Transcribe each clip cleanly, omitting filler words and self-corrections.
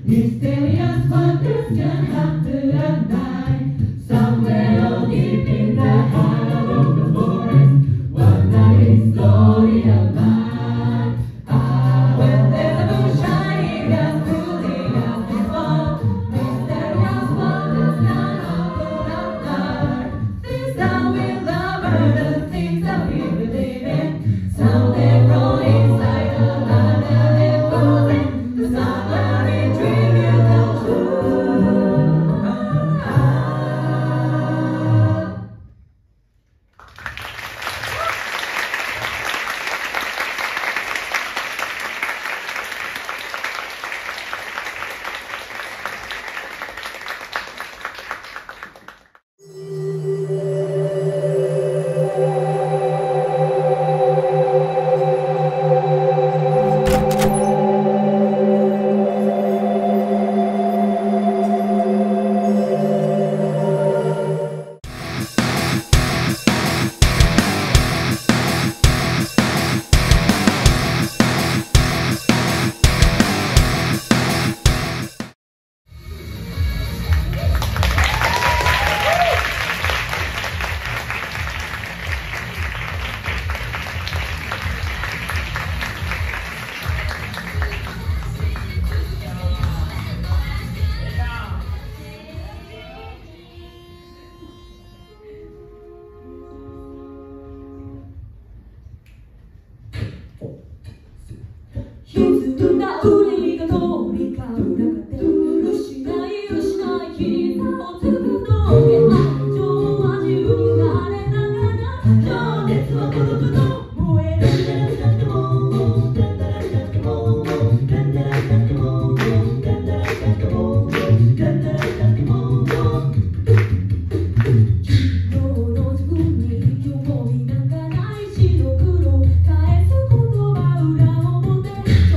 Mysterious wonders can happen at night. Somewhere deep in the heart of the forest, one night is slowly alive. When there's a moon shining and brooding as before, mysterious wonders can happen at night. Things that we love are the things that we believe in. So they roll inside the land and they're falling. The summer dream you come true. 歪んだ海が通り交う中で失い膝をつくので愛情は自由になれながら情熱は孤独と燃えるダンダラダンダモーダンダラダンダモーダンダラダンダモーダンダラダンダモーダンダラダンダモー昨日の自分に興味なんかない白黒返す言葉裏表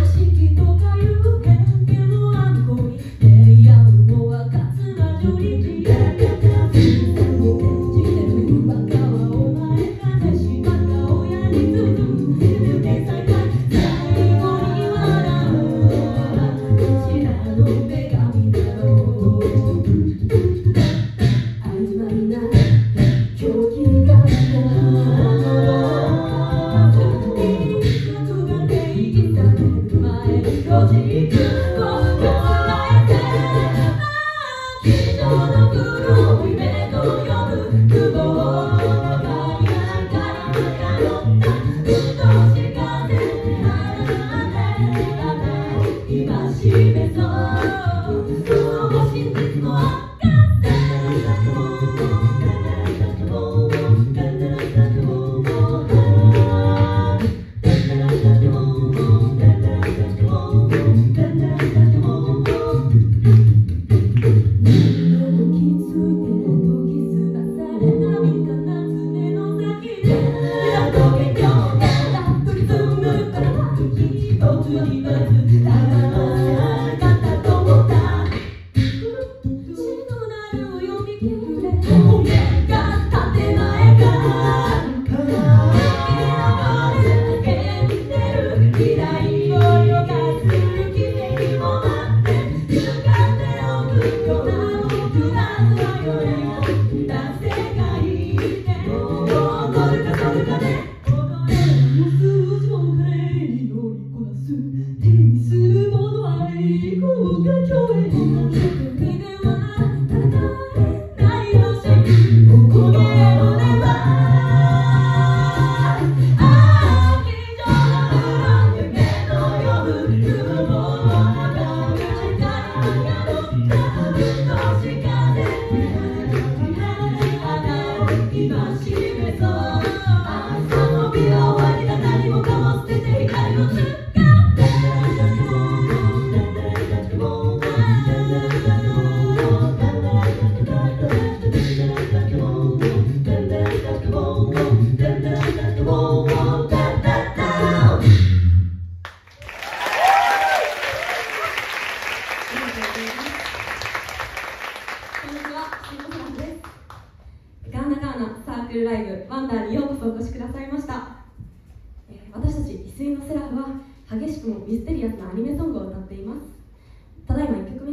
私たち翡翠のセラフは激しくもミステリアスなアニメソングを歌っています。ただいま1曲目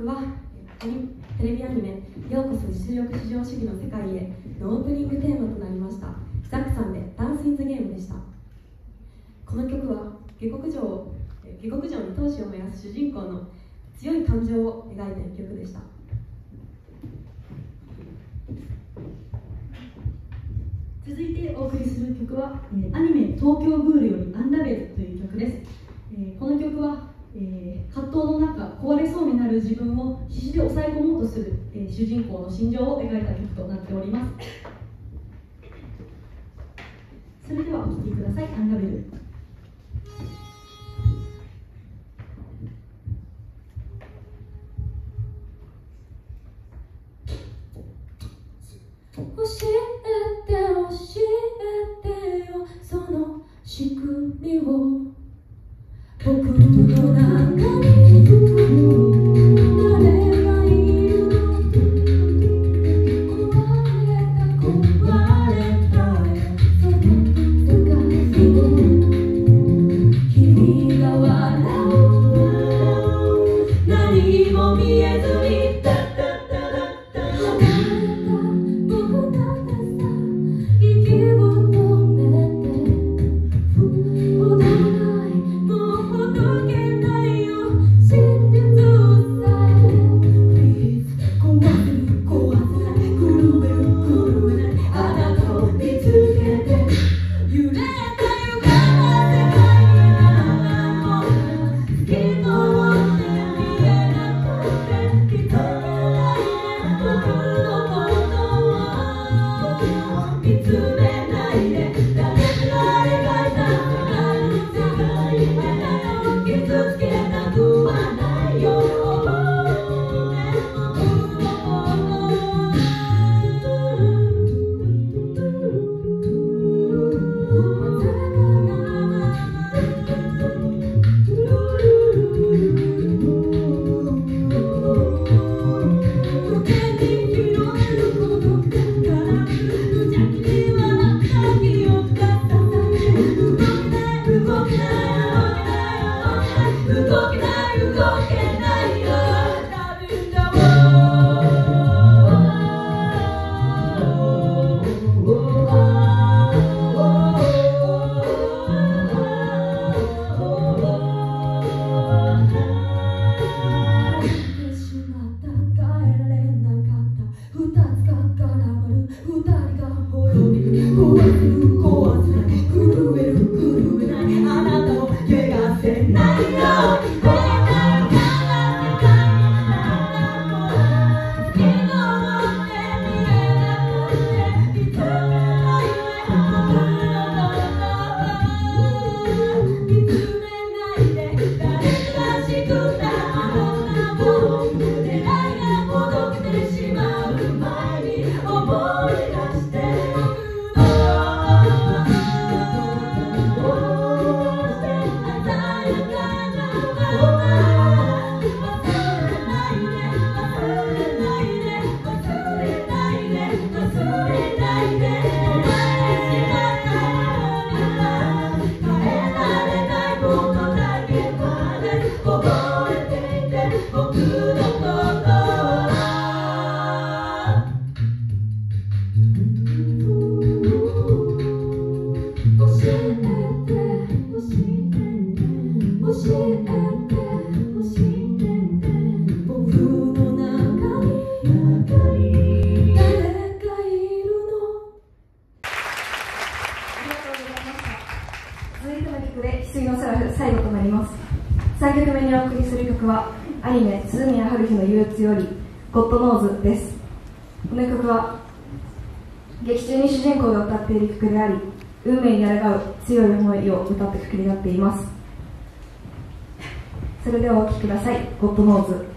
曲はテレビアニメ「ようこそ実力至上主義の世界へ」のオープニングテーマとなりましたザックさんで「ダンス・イン・ザ・ゲーム」でした。この曲は下克上に闘志を燃やす主人公の強い感情を描いた一曲でした。 続いてお送りする曲はアニメ「東京グール」より「アンラベル」という曲です。この曲は葛藤の中壊れそうになる自分を必死で抑え込もうとする主人公の心情を描いた曲となっております。それではお聴きください。アンラベル。 教えてよその仕組みを僕の中に誰がいるの壊れたその世界を君が笑う何も見えずに 3曲目にお送りする曲はアニメ「鈴宮春日の憂鬱」より「ゴッドノーズ」です。この曲は劇中に主人公が歌っている曲であり、運命に抗う強い思いを歌った曲になっています。それではお聴きください。ゴッドノーズ。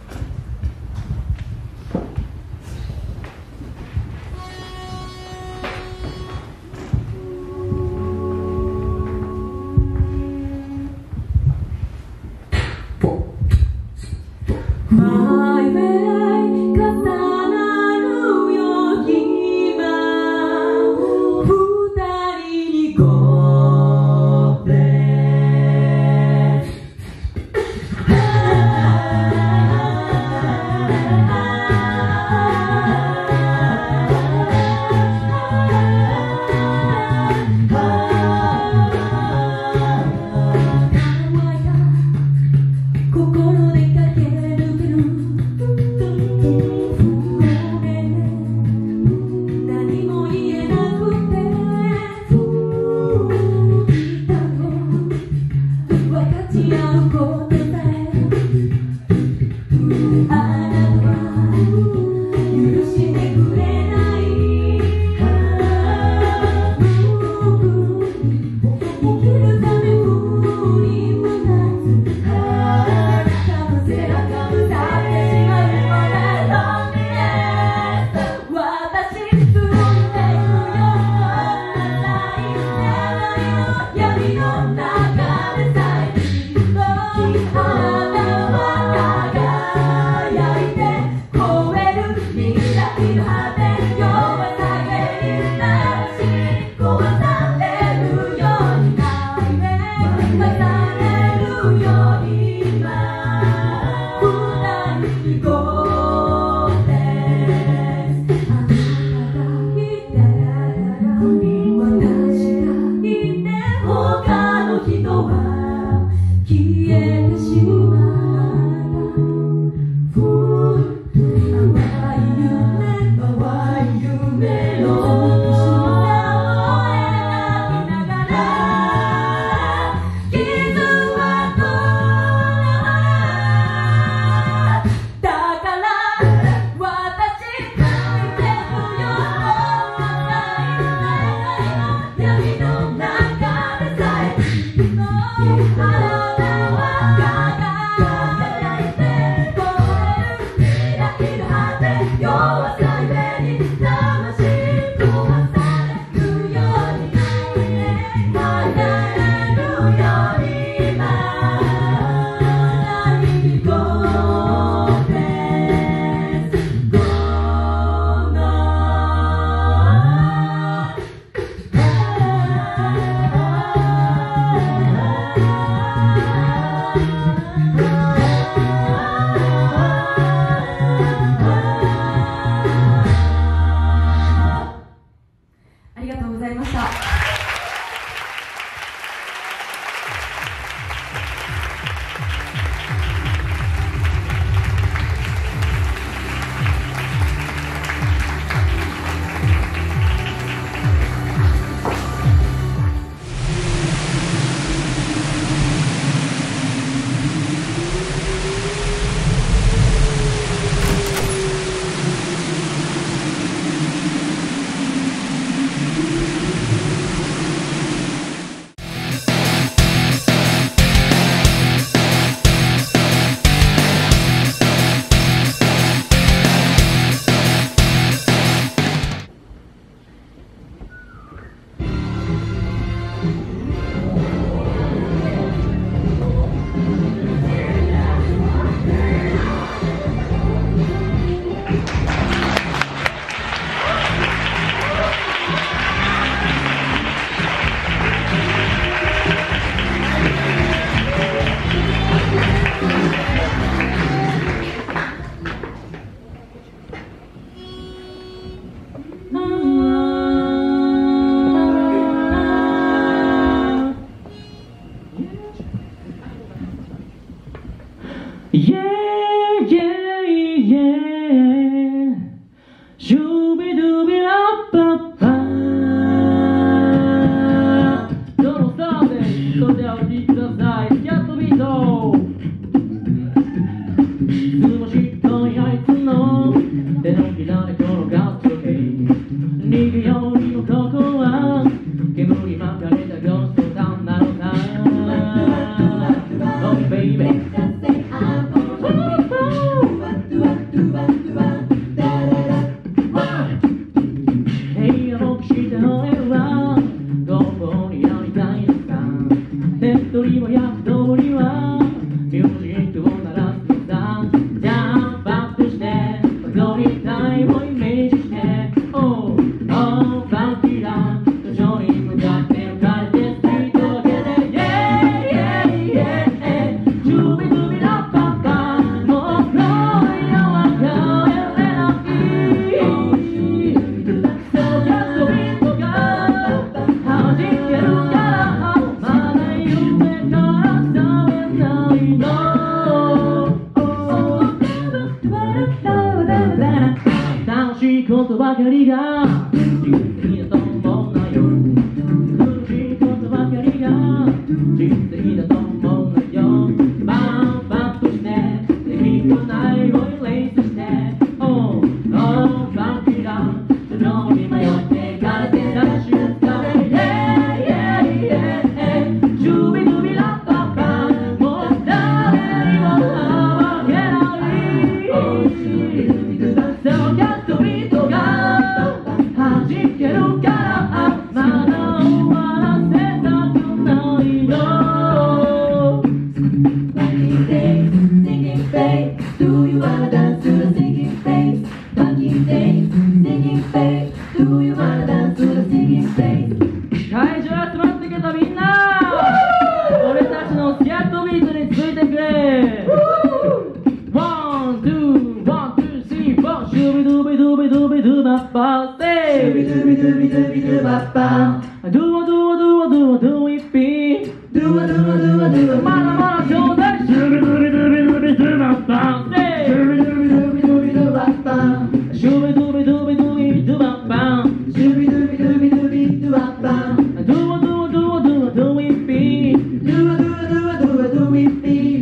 「 つもしっとりあいつの手のひらで転がって逃げようにもここは煙に巻かれたゴーストタウンなのか Oh baby Hey 僕して俺はどこにありたいのか手っ取り早く通りはミュージックを鳴らすのさジャンプアップして踊りたいをイメージして Oh Oh ファンキーな途上に向かって浮かれてスピード上げて Yeah Yeah Yeah ジュビドゥビラッパッパもう今夜は帰れないそうやっとビートが弾けるからまだ夢から覚めないの楽しいことばかりが人生だと思うなよ苦しいことばかりが人生だと思うなよバンバンとして敵がないをレースして Oh Oh バンキラそのに迷っていかれて楽しくかれ Yeah Yeah Yeah ジュビドゥビラッパッパもう誰にもわけないそうやっとビートが弾けるからまだ終わらせたくないの Funky day, singing face. Do you wanna dance to the singing face? Funky day, singing face. Do you wanna dance to the singing face? 会場集まってきたみんな俺たちのスキャットビートについてくれ One, two, one, two, three, four シュビドゥビドゥビドゥビドゥバッバー Dooby dooby dooby dooby doo bop bop. Do a do a do a do a do it be Do a do a do a do a. まだまだちょうだいシュビドゥビドゥビドゥビドゥバッバー Dooby dooby dooby dooby doo bop bop. シュビドゥビドゥビドゥビドゥバッバー Dooby dooby dooby dooby doo bop bop. Do a do a do a do a do it be Do a do a do a do a do it be.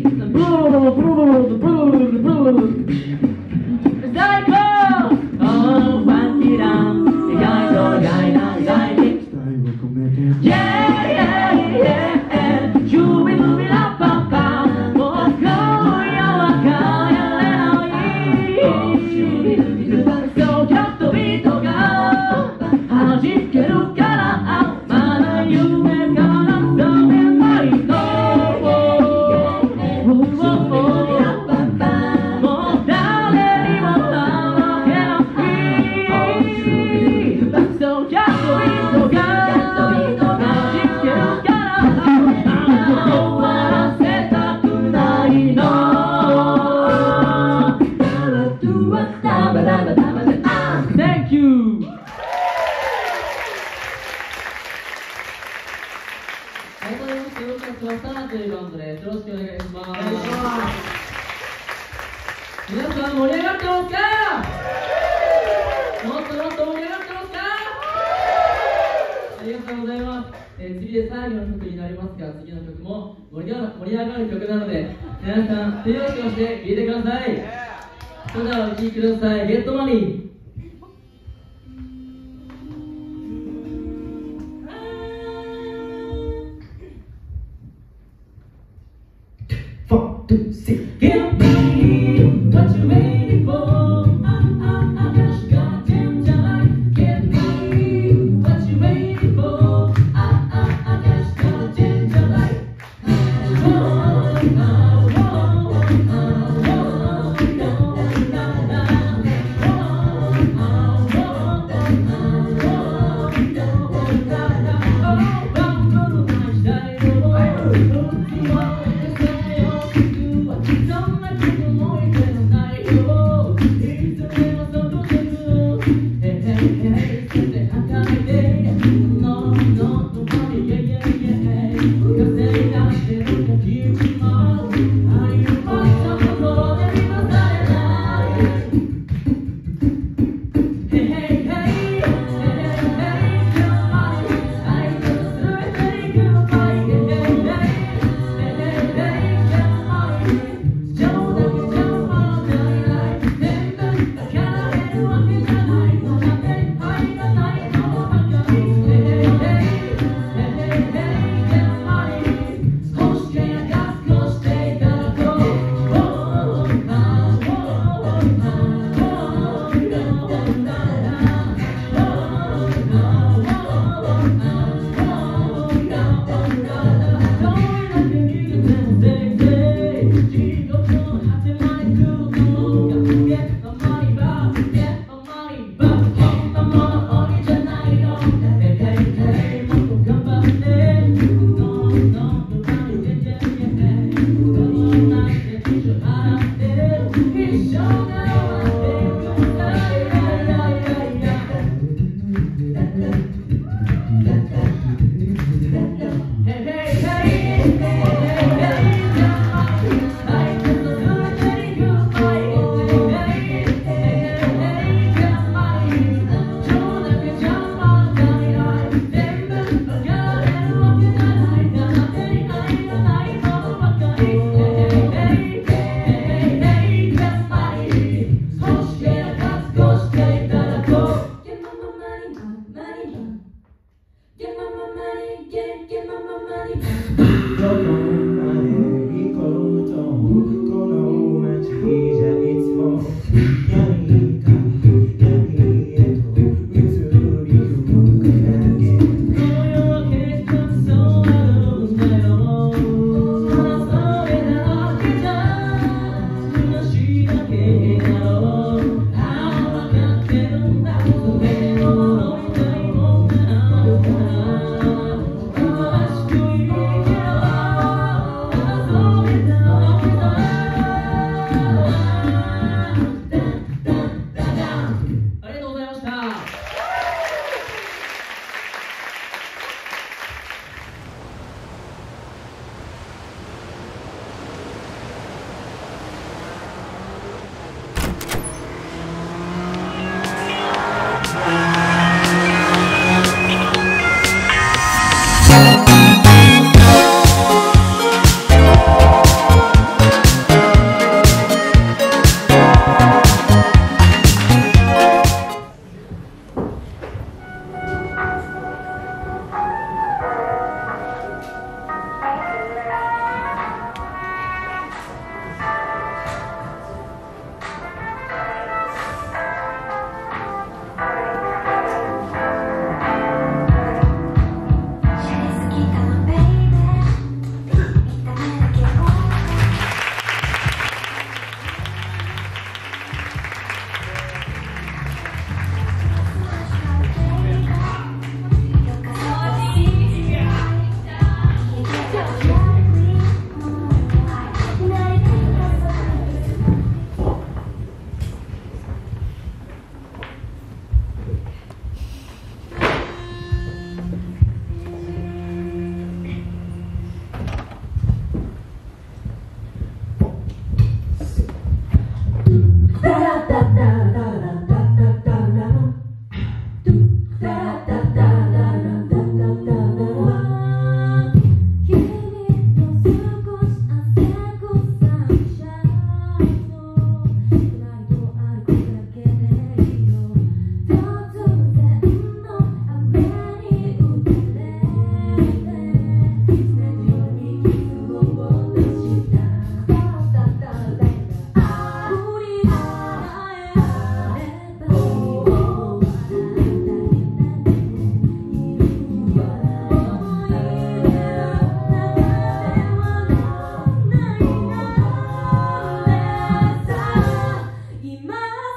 最高 Oh ファンキーだ意外と意外な意外に Yeah yeah yeah シュビドゥビラッパッパもう今夜は帰れないそうキャットビートが弾けるからまだ夢から覚めないのもう誰にもわけないそうキャットビートが弾けるから終わらせたくないの Thank you 改めまして僕たちはサナというバンドです。よろしくお願いします。皆さん盛り上がってますか？もっともっと盛り上がってますか？ありがとうございます。次で最後の曲になりますが、次の曲も盛り上がる曲なので皆さん手拍子をして聴いてください。それではお聴きください。ゲットマニー。Get me what you waiting for. I just got time. Get me what you waiting for. I just got time.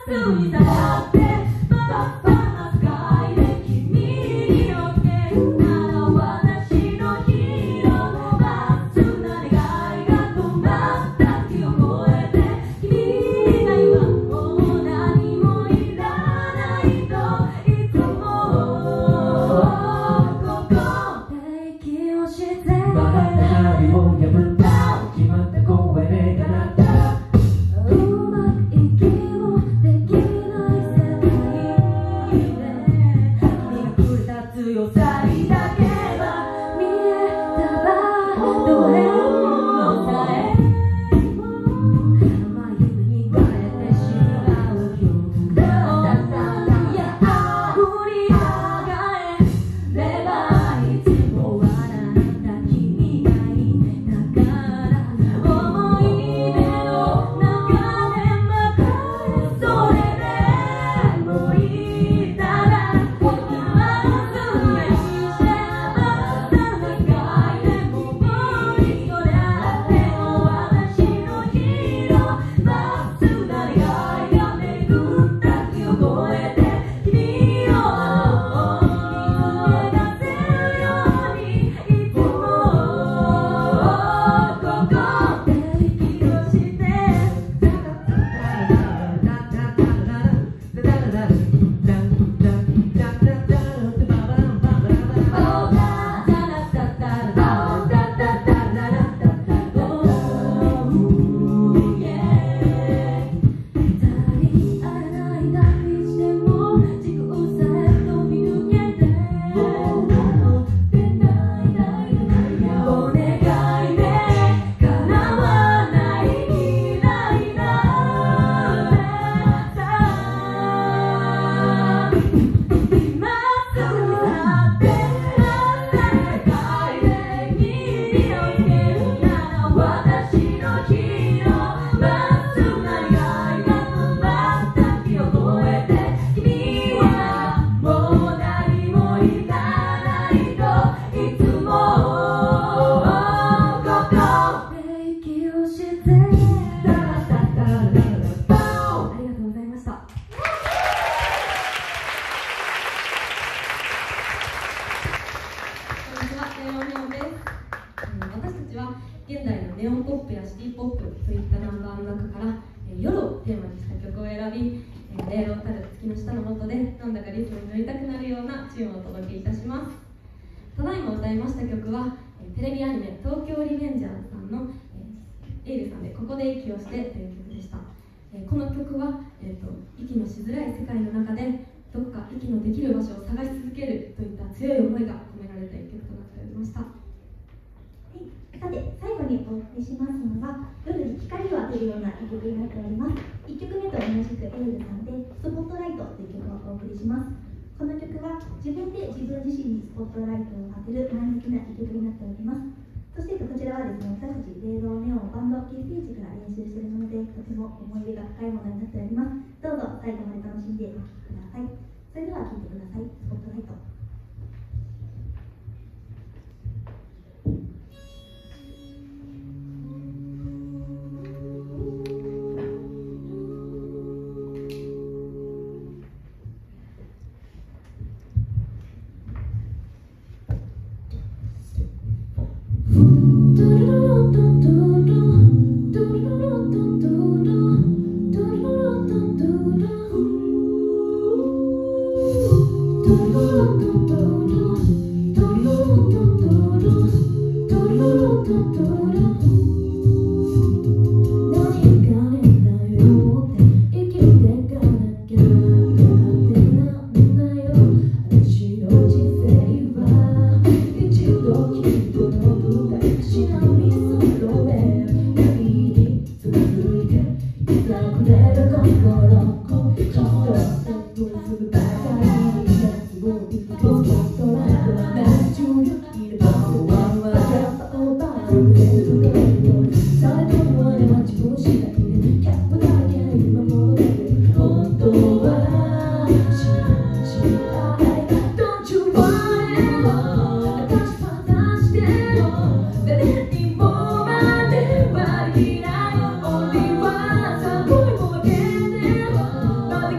現代のネオンポップやシティポップといったナンバーの中から夜をテーマにした曲を選び、霊能たる月の下の下でなんだかリズムに乗りたくなるようなチューンをお届けいたします。ただいま歌いました曲はテレビアニメ「東京リベンジャーズ」さんのエイルさんで「ここで息をして」という曲でした。この曲は、息のしづらい世界の中でどこか息のできる場所を探し続けるといった強い思いが込められた一曲となっておりました。 さて、最後にお送りしますのは夜に光を当てるような一曲になっております。1曲目と同じくエイルさんで「スポットライト」という曲をお送りします。この曲は自分で自分自身にスポットライトを当てる前向きな一曲になっております。そしてこちらはですね、私たち霊道ネオンバンド結成時から練習しているので、とても思い入れが深いものになっております。どうぞ最後まで楽しんでお聴きください。それでは聴いてください。スポットライト。 「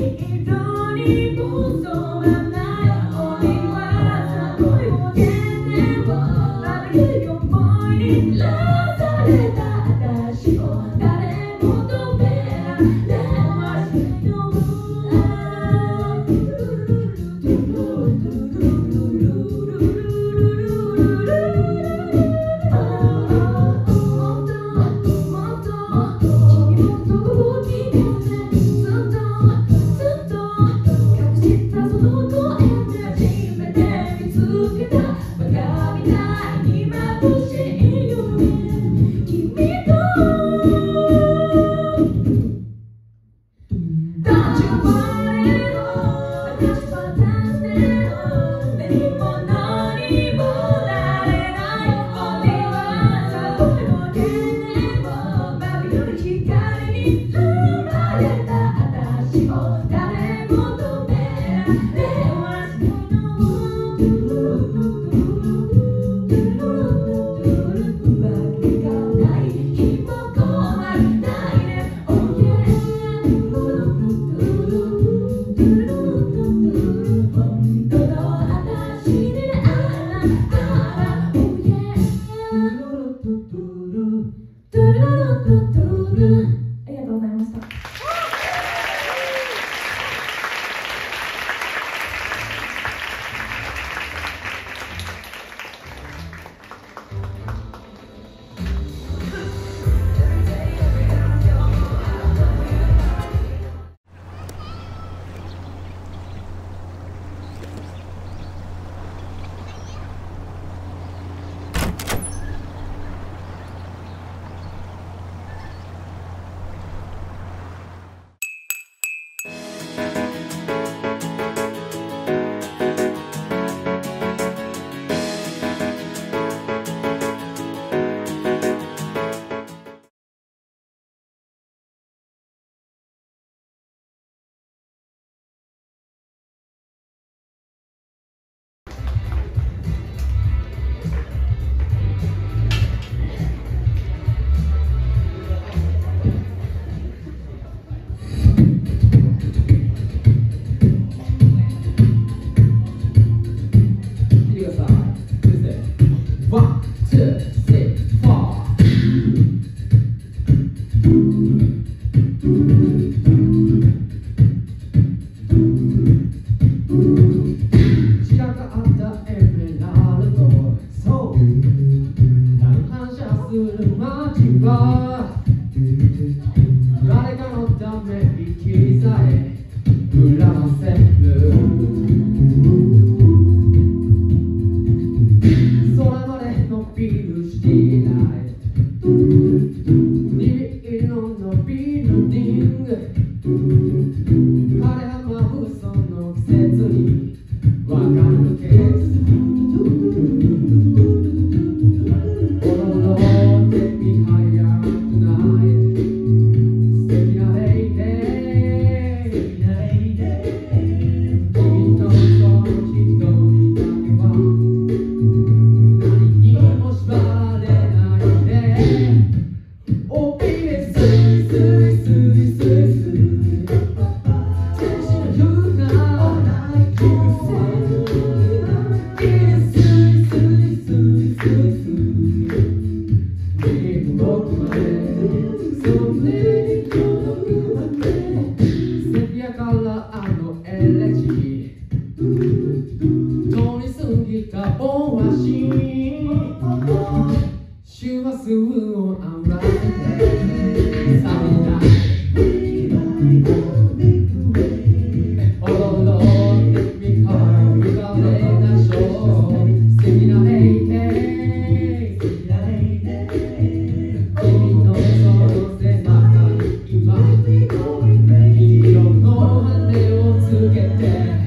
Get down.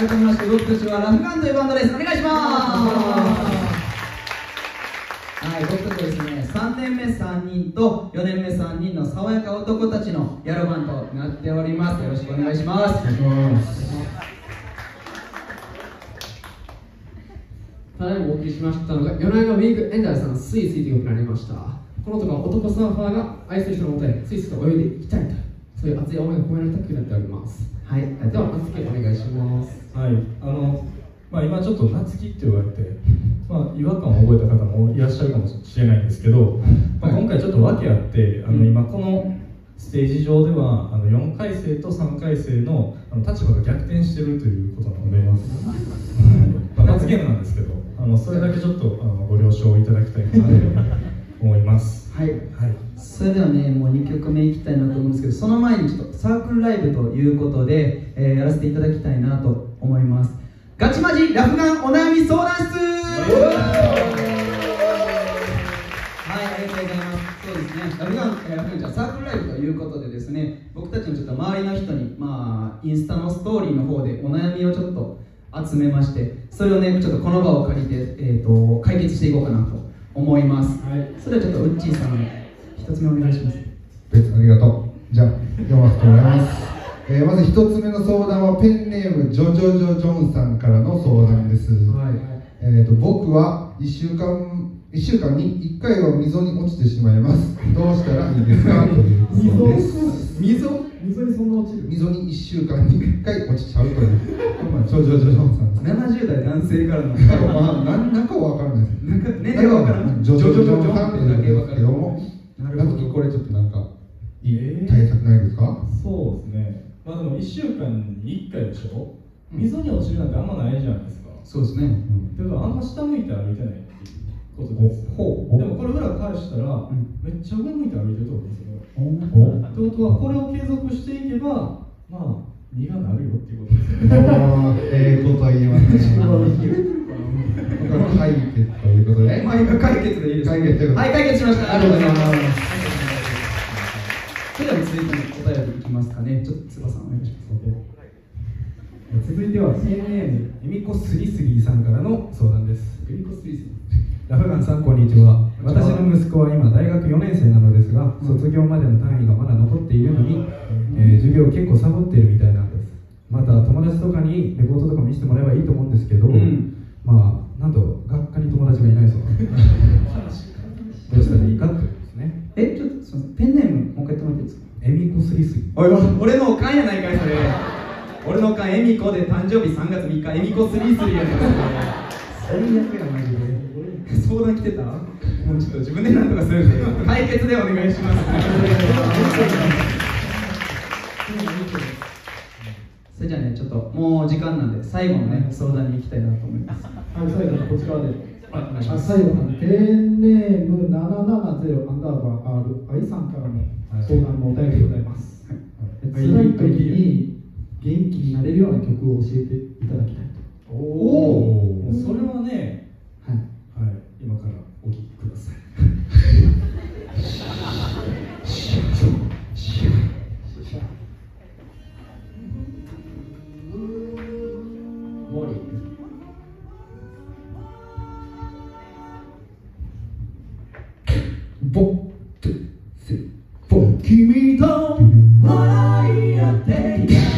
改めまして僕たちはラフガンというバンドです。お願いします。はい、僕たちはですね、3年目3人と4年目3人の爽やか男たちのヤロバンドとなっております。よろしくお願いします。 ただいまお送りしましたのが夜な夜なウィークエンダーさんのスイスイという曲になりました。この曲は男サーファーが愛する人のもとへスイスと泳いでいきたいと、そういう熱い思いが込められた曲になっております。はい、では夏希お願いします。 はい、今ちょっと夏希って言われて、違和感を覚えた方もいらっしゃるかもしれないんですけど、今回ちょっと訳あって今このステージ上では4回生と3回生の立場が逆転しているということなので、罰ゲームなんですけどそれだけちょっとご了承いただきたいなと思います。 はい、それではね、もう2曲目いきたいなと思うんですけど、その前にちょっとサークルライブということで、やらせていただきたいなと思います。ガチマジラフガンお悩み相談室。はい、ありがとうございます。そうですね、ラフガンじゃサークルライブということでですね、僕たちのちょっと周りの人にインスタのストーリーの方でお悩みをちょっと集めまして、それをねちょっとこの場を借りて、解決していこうかなと思います。それはちょっとウッチーさんの一つ目お願いします。 ありがとう。じゃあ読ませてもらいます。まず一つ目の相談はペンネームジョジョジョジョンさんからの相談です。僕は1週間に1回は溝に落ちてしまいます。どうしたらいいですかということです。溝にそんな落ちる？溝に1週間に1回落ちちゃうという。ジョジョジョジョンさんです。 70代男性からのなんかは分からないです。 年齢は分からない。 ジョジョジョジョンさんっていうだけですけども、夏希これちょっとなんかいい対策ないですか？ そうですね。でも1週間に1回でしょ。溝に落ちるなんてあんまないじゃないですか。 そうですね。 だからあんま下向いて歩いてないっていうことです。でもこれ裏返したら、めっちゃ上向いて歩いてるってことですよ。ってことはこれを継続していけば実がなるよっていうことですよね。 こと言いますね。解決ということで。 今解決でいいですか？はい、解決しました。 ありがとうございます。 それでは続いてのお便りいきますかね。ちょっとつばさんお願いします。 続いては CNA エミコスリスギーさんからの相談です。エミコスリスギーラフガンさんこんにちは。私の息子は今大学4年生なのですが、卒業までの単位がまだ残っているのに、授業を結構サボっているみたいなんです。また友達とかにレポートとか見せてもらえばいいと思うんですけど、なんと学科に友達がいないそうなんです。どうしたらいいかってことですね。 ちょっとすみません、ペンネームもう一回言ってもらっていいですか？ エミコスリスギー。 俺のおかんやないかいそれ。俺のおかんエミコで誕生日3月3日エミコスリスリやねん。最悪やマジで。相談来てた？もうちょっと自分でなんとかするんで解決でお願いします。それじゃあね、ちょっともう時間なんで最後のね相談に行きたいなと思います。 最後にこちらで。 最後のペンネーム770_R 愛さんからの相談のお便りでございます。辛い時に元気になれるような曲を教えていただきたいと。 それはね、今からお聴きください。 君と笑い合っていた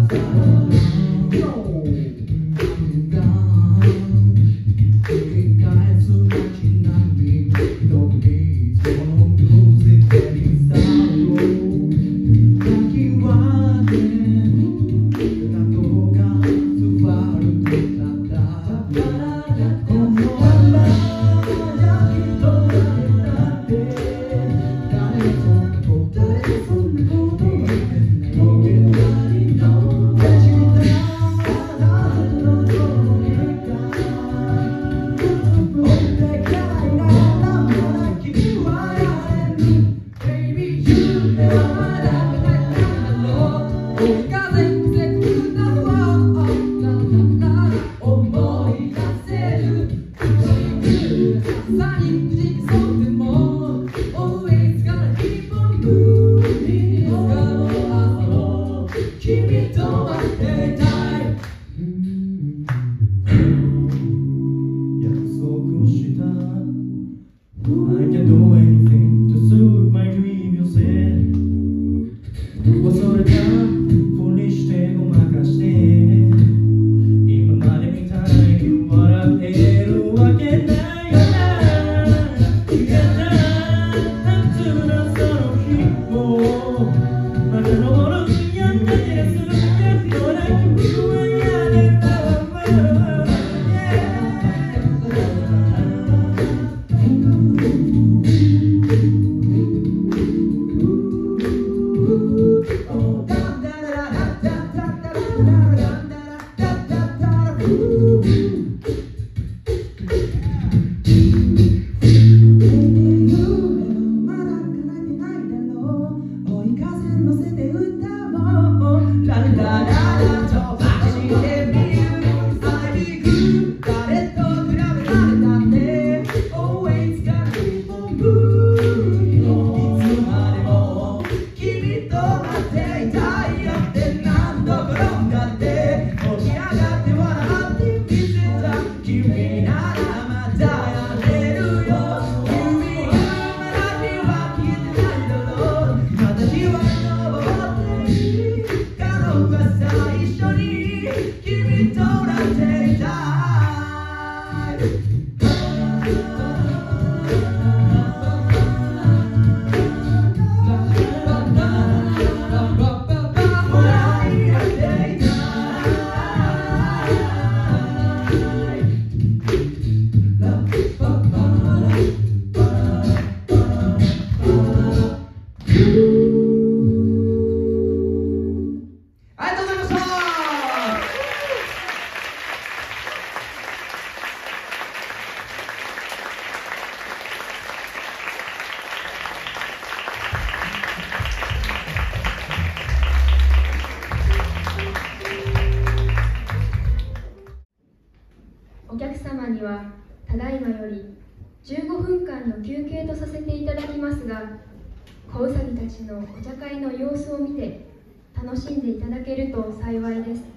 「 お客様にはただいまより15分間の休憩とさせていただきますが、子うさぎたちのお茶会の様子を見て楽しんでいただけると幸いです。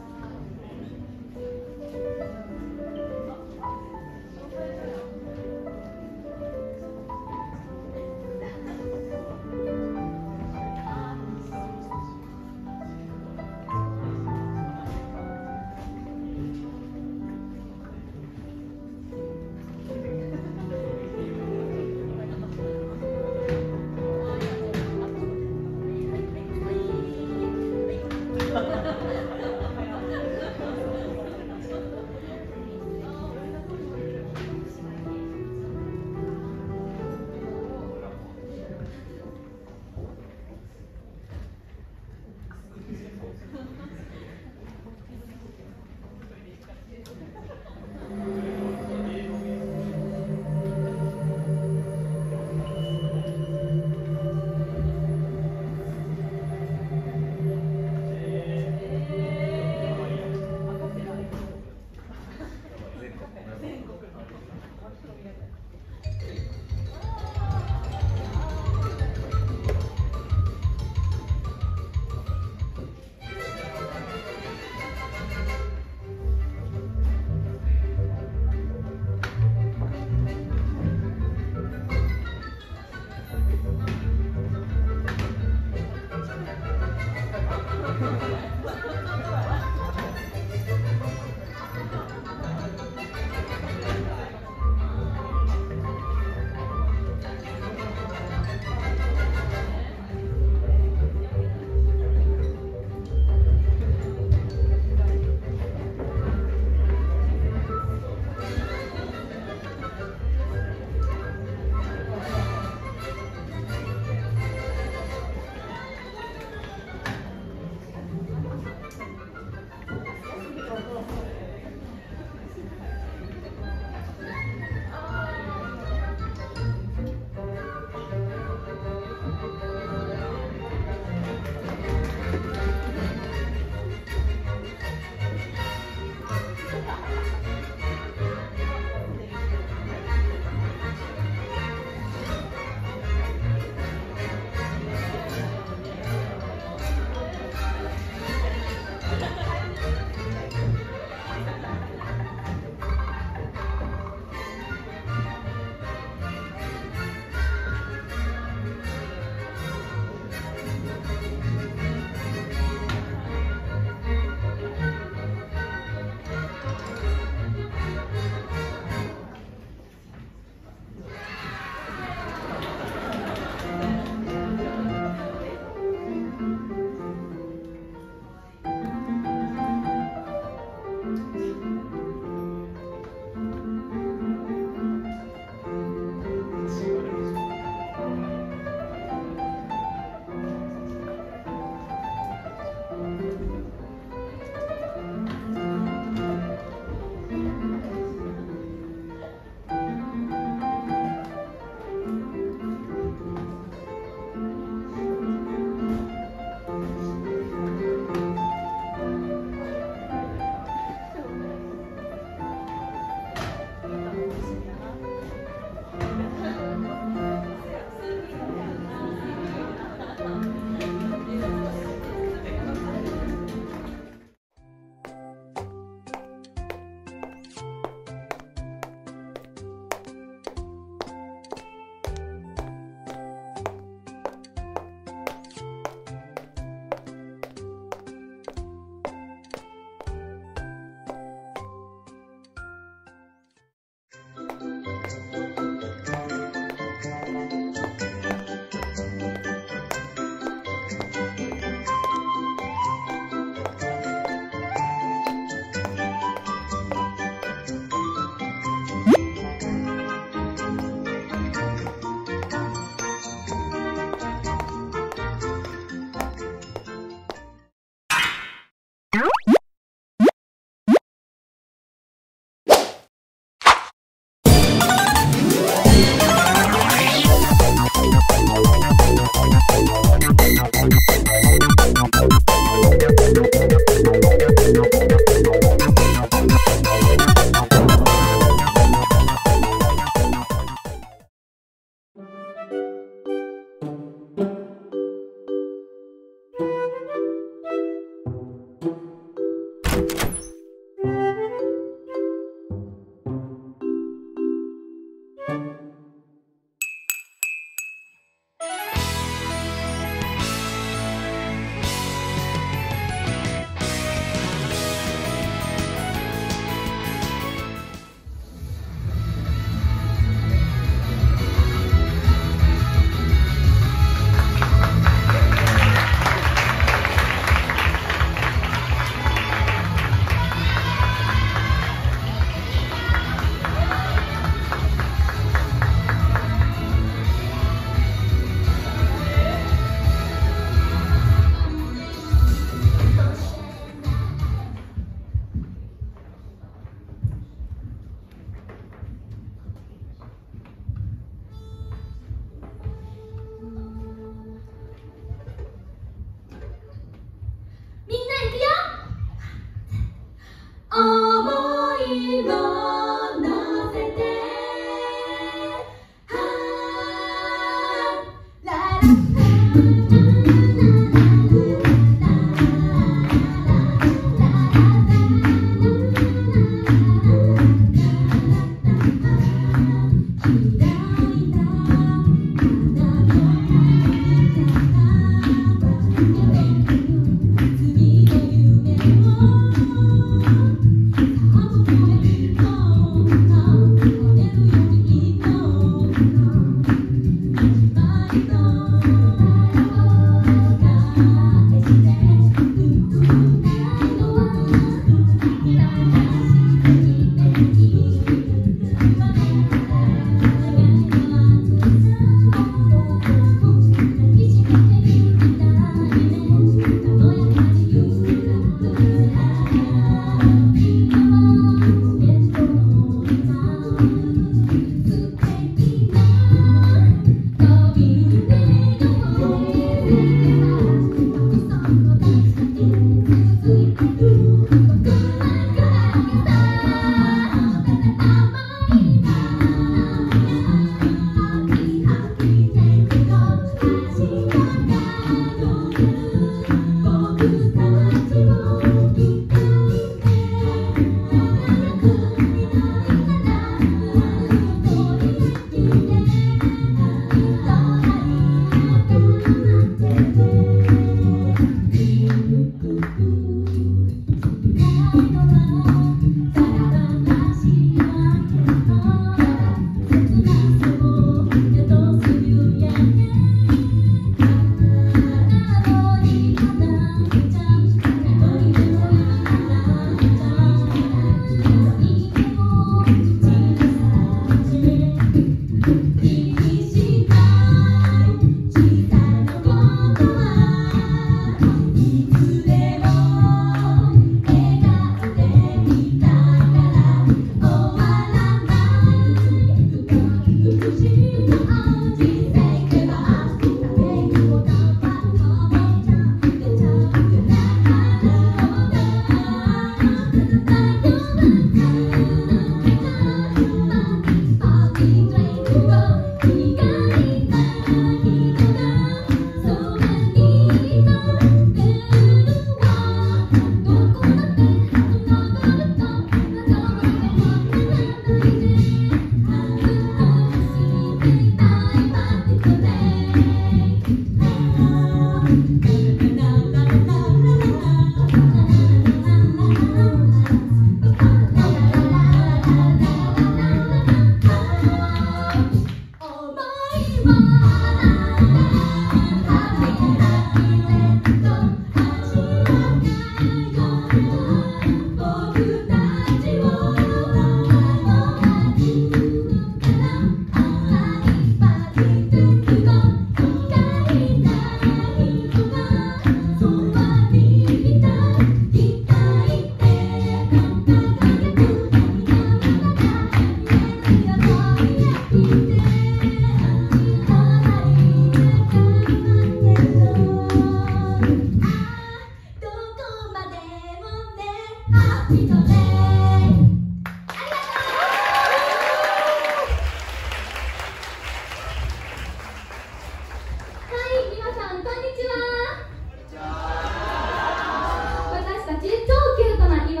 私たち超キュートな岩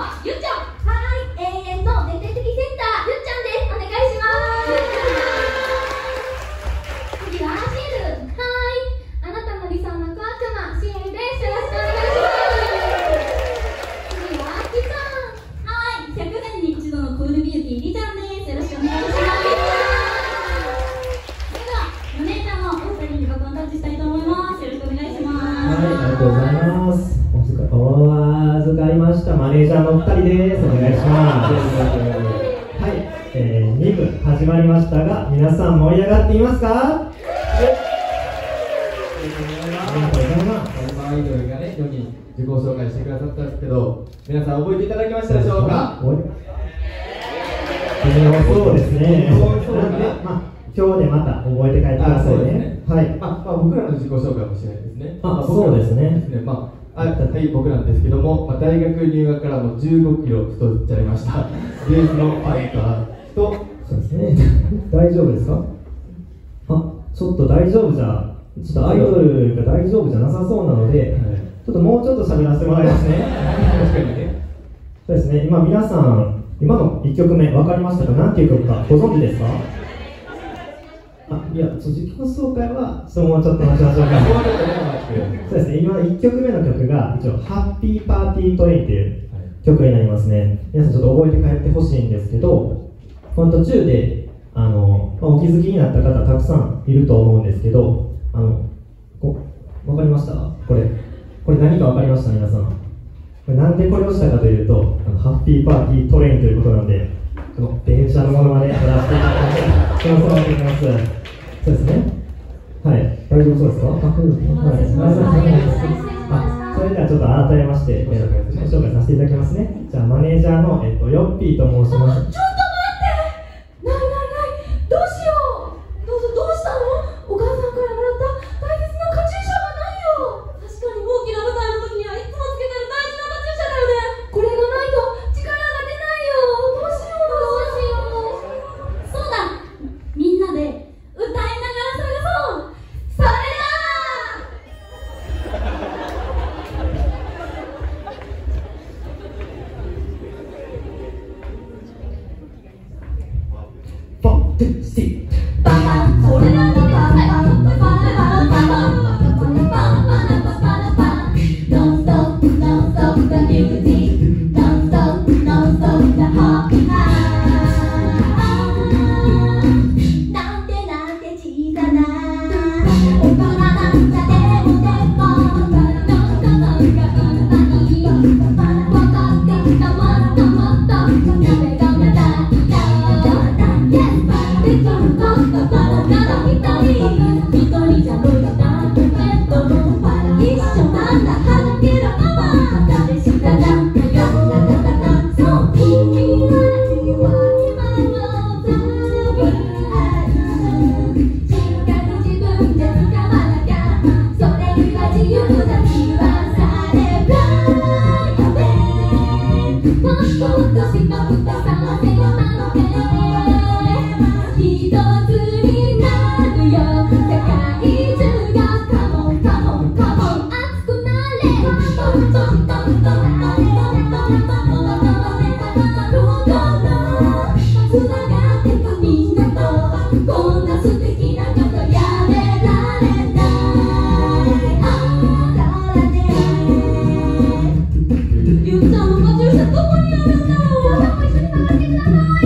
はゆっちゃん。 はい、永遠の絶対的センター、ゆっちゃんです。お願いします。次はシエル。はい、あなたの理想の子悪魔、シエルです。よろしくお願いします。次はキさん。 はい、100年に一度のクールビューティー、リちゃんです。よろしくお願いします。それでは、マネージャーのお二人にバトンタッチしたいと思います。よろしくお願いします。 はい、ありがとうございます。お預かりましたマネージャーのお二人です。お願いします。はい、2部始まりましたが、皆さん盛り上がっていますか？ありがとうございます。 アイドルがね、4人自己紹介してくださったんですけど、皆さん覚えていただきましたでしょうか？ そうですね。なんで、今日でまた覚えて帰ってくださいね。はい。 僕らの自己紹介もしないですね。 そうですね。 はい、僕なんですけども、大学入学からも15キロ太っちゃいました。ベースのファイターと、 そうですね。大丈夫ですか？ちょっと大丈夫じゃ、ちょっとアイドルが大丈夫じゃなさそうなので、ちょっともうちょっと喋らせてもらいますね。 確かにね。 そうですね。今皆さん、今の1曲目分かりましたか？何ていう曲かご存知ですか？いや、自己紹介はもうちょっと待ちましょうか。そうですね、今1曲目の曲が一応ハッピーパーティートレインという曲になりますね。皆さんちょっと覚えて帰ってほしいんですけど、この途中でお気づきになった方たくさんいると思うんですけど、分かりました？これ何か分かりました？皆さん。これなんでこれをしたかというと、ハッピーパーティートレインということなんで、この電車のものまでやらせていただきます。そうですね。はい、大丈夫そうですか？それではちょっと改めまして、紹介させていただきますね。じゃあマネージャーの、ヨッピーと申します。 ちょっと待って！ない、どうしよう！どうしたの？お母さんからもらった大切なカチューシャがないよ！確かに大きな舞台の時にはいつもつけてる大事なカチューシャだよね！これがないと力が出ないよ！どうしよう！そうだ！みんなで歌いながら探そう！それだ！ゆうちゃんのカチューシャどこにあるんだろう？一緒に探してください。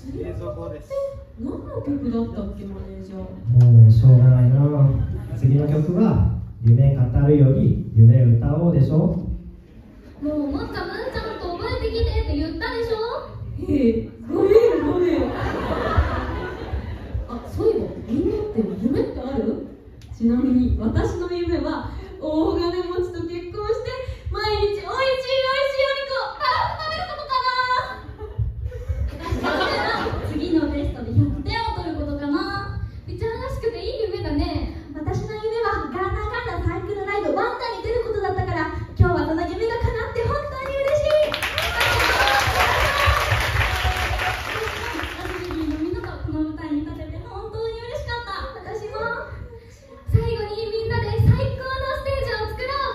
映像法です。何の曲だったっけ、マネージャー。 もうしょうがないな。次の曲は夢語るより夢歌おうでしょ。 もうもっと文ちゃんと覚えてきてって言ったでしょ。 ごめん。あ、そういえばみんなって夢ってある？ちなみに私の夢は大金持ちと結婚して毎日おいしいおいしいお肉をたくさん食べることかな。 次のテストで100点を取ることかな。みちゃんらしくていい夢だね。 私の夢はガンナガンナサイクルライドワンダに出ることだったから、今日はその夢が叶って本当に嬉しい。 ラズベリーのみんなとこの舞台に立てて本当に嬉しかった。私も最後にみんなで最高のステージを作ろう。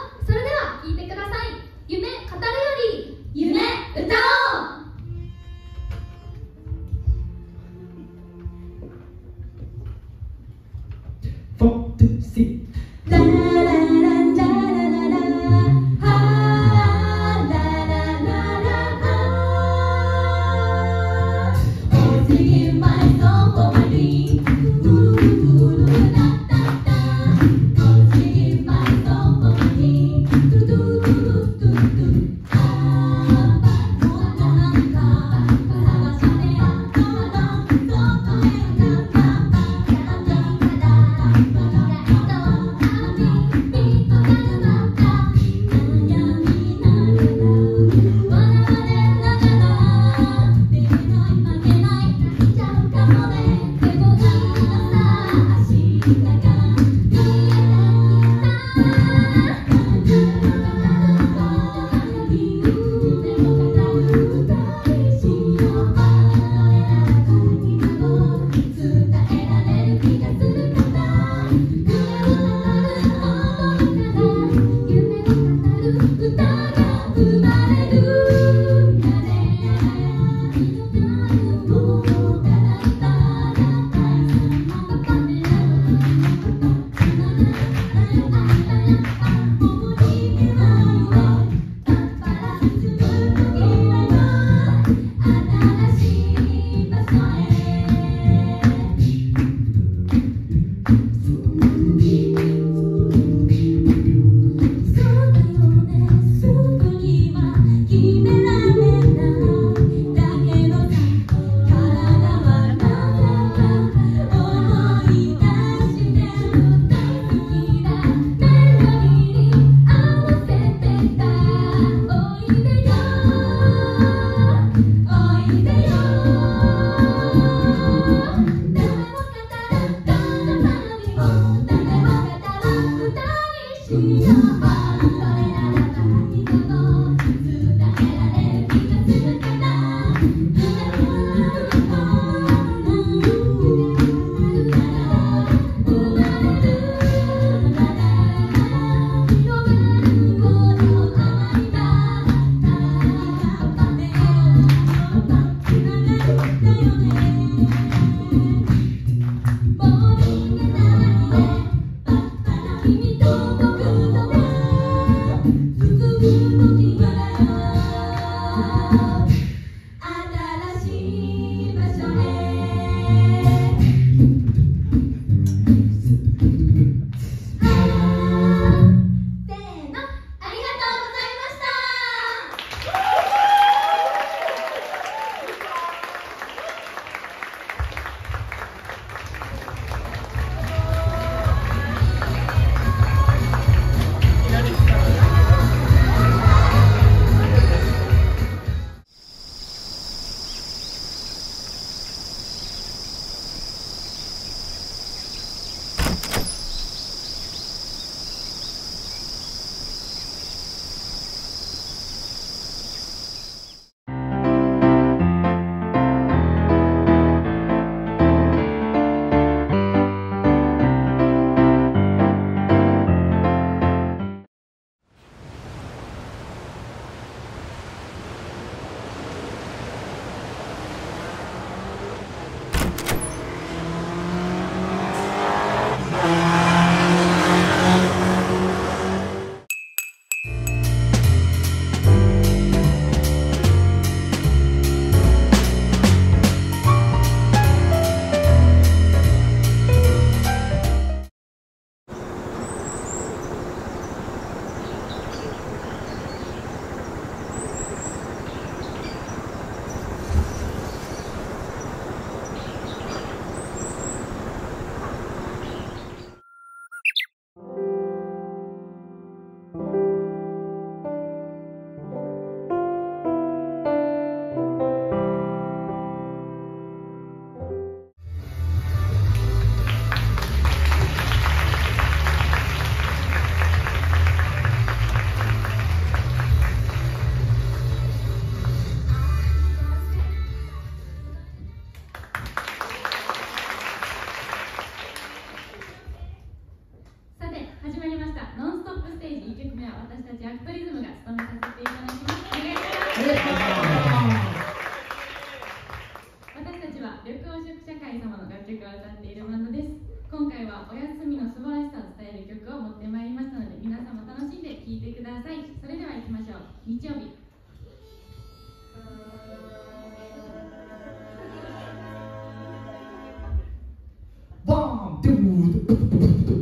は緑黄色社会様の楽曲を歌っているバンドです。今回はお休みの素晴らしさを伝える曲を持ってまいりましたので、皆様楽しんで聴いてください。それでは行きましょう。日曜日。 ワン、ツー、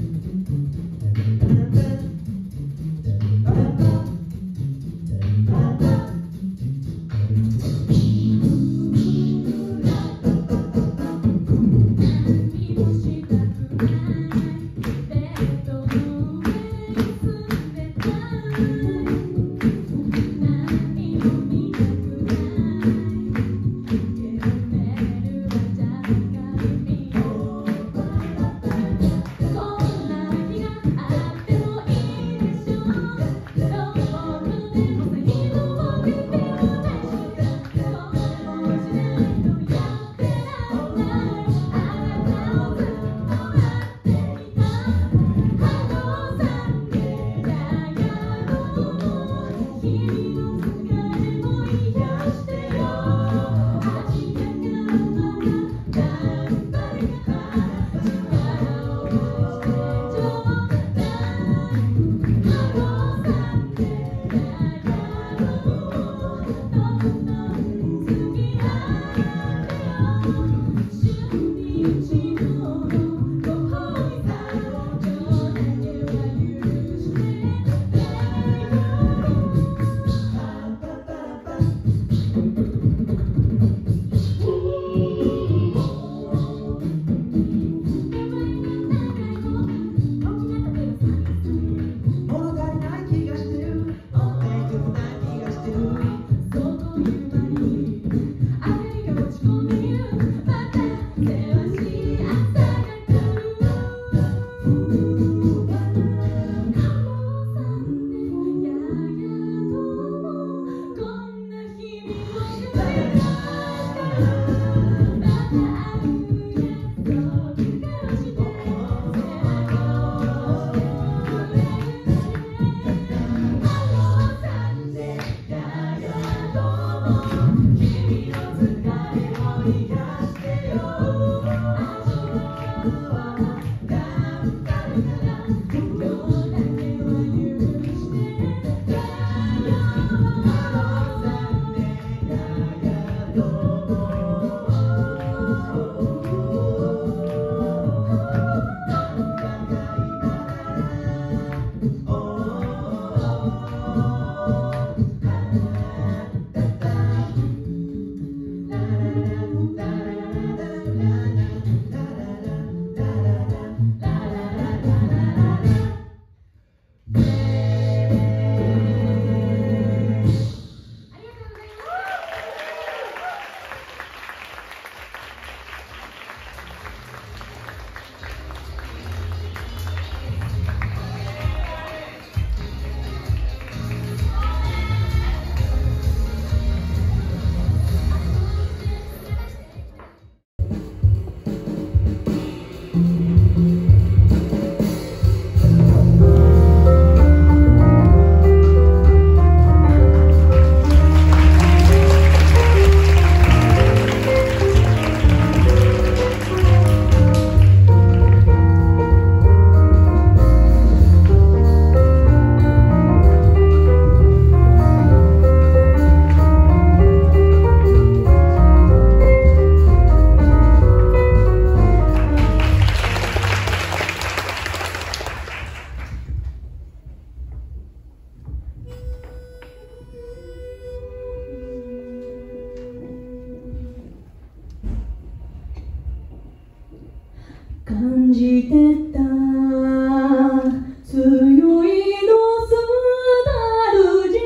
感じてた強いノスタルジ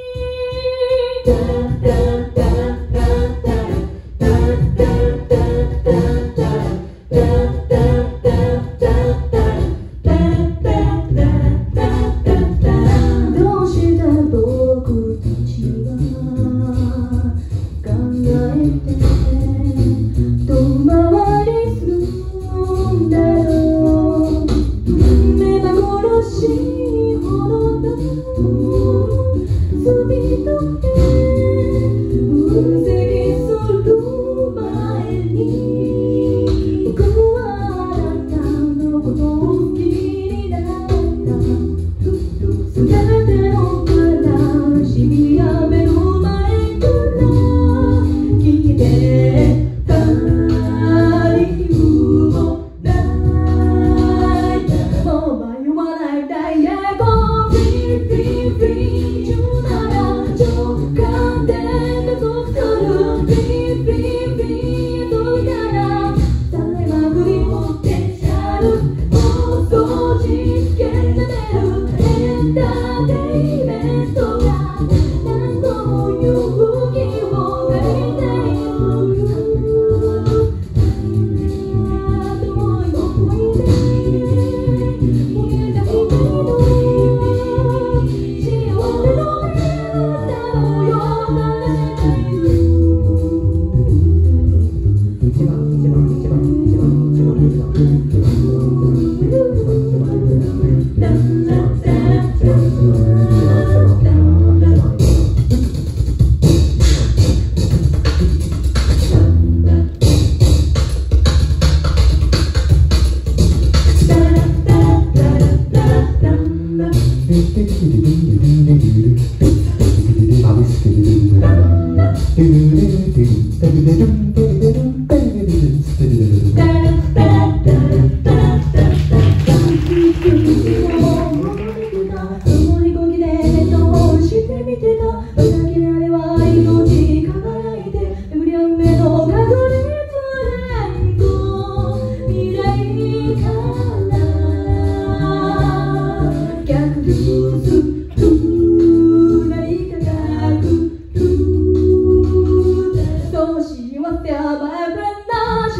どうして僕たちは考えて遠回りするんだろう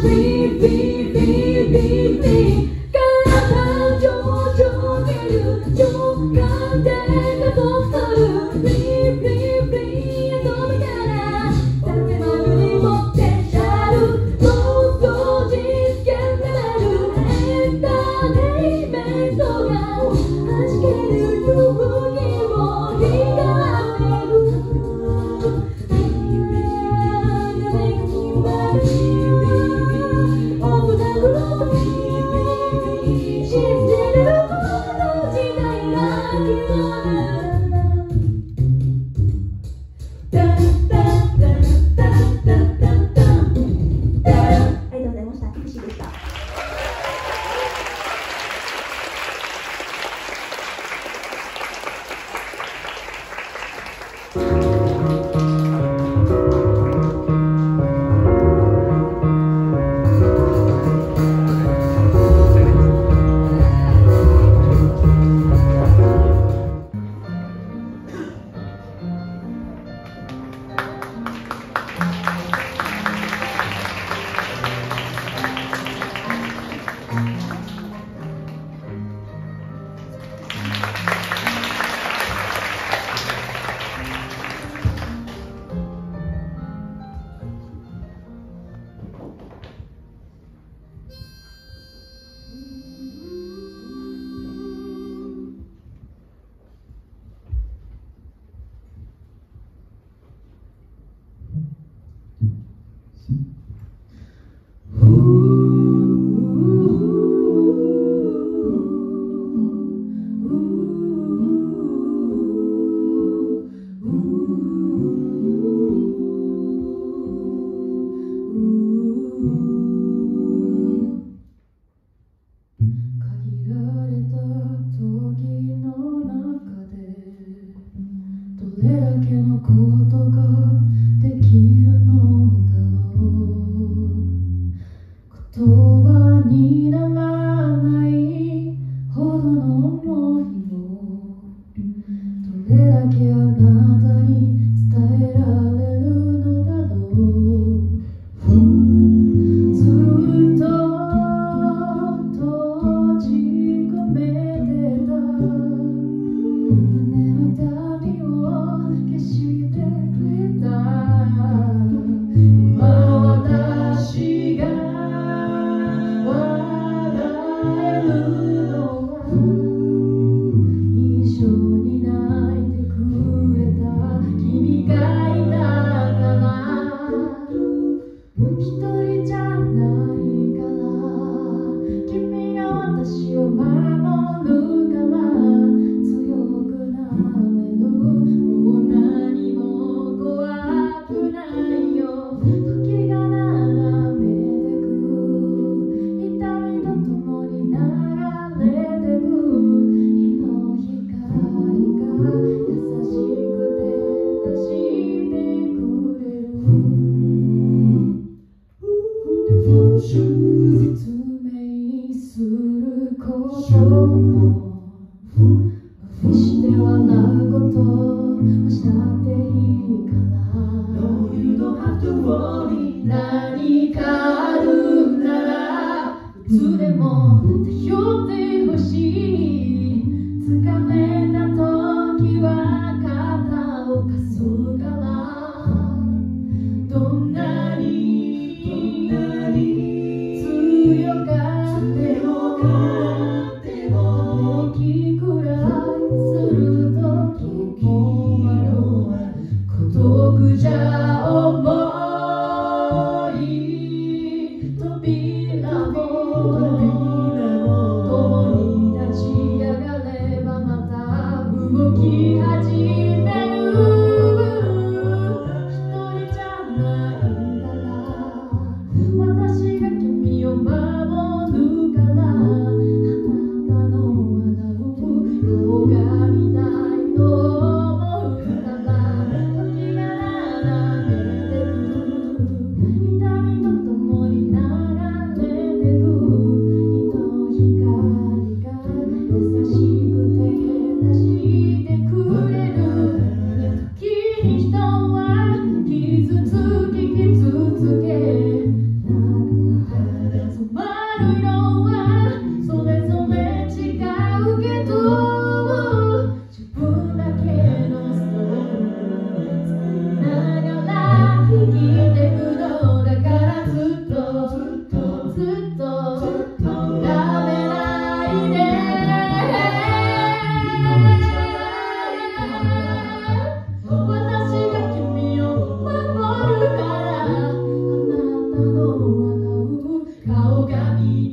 「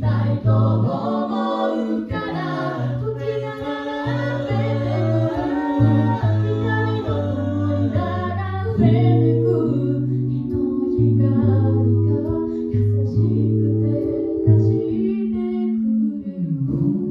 たいと思うから時が流れてく光の共に流れてく日の光が優しく照らしてくれる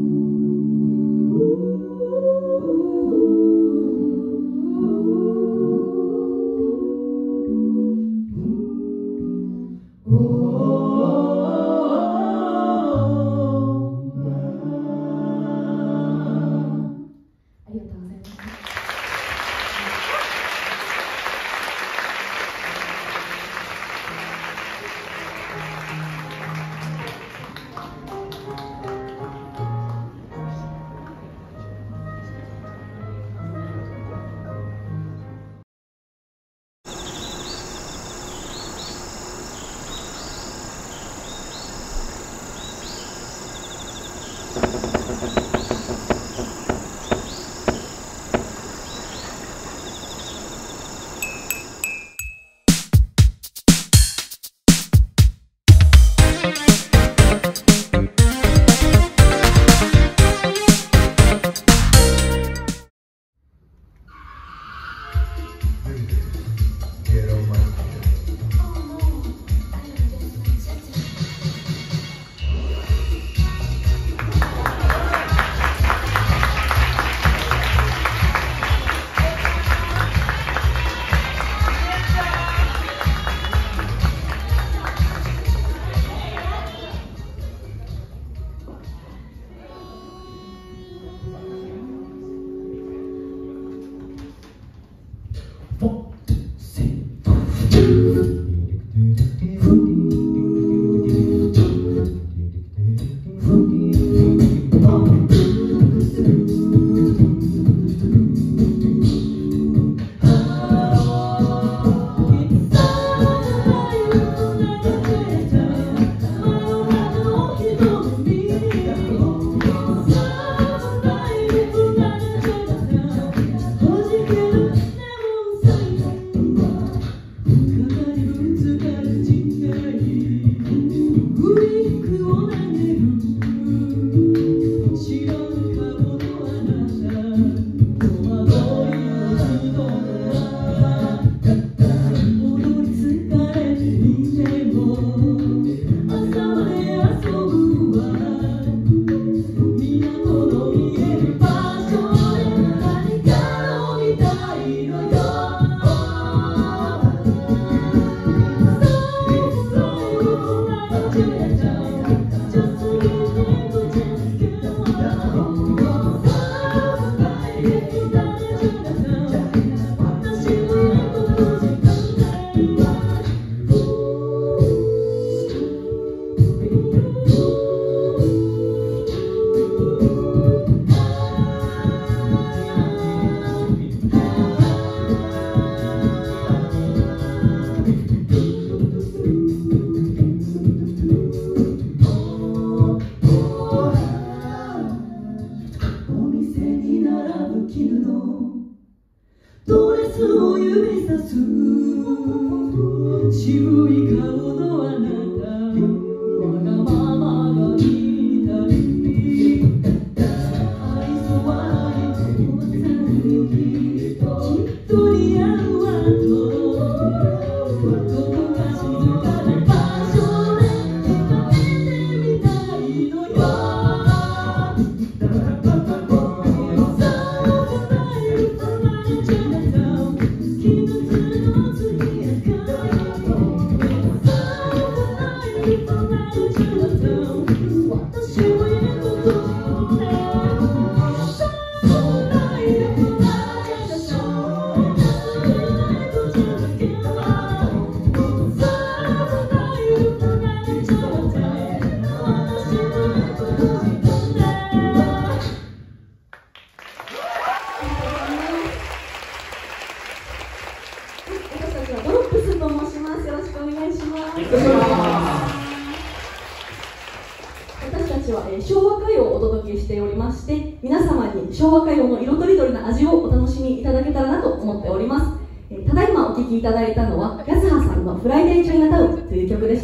私たちは昭和歌謡をお届けしておりまして、皆様に昭和歌謡の色とりどりな味をお楽しみいただけたらなと思っております。ただいまお聴きいただいたのは安葉さんの「フライデーチャイナタウン」という曲でした。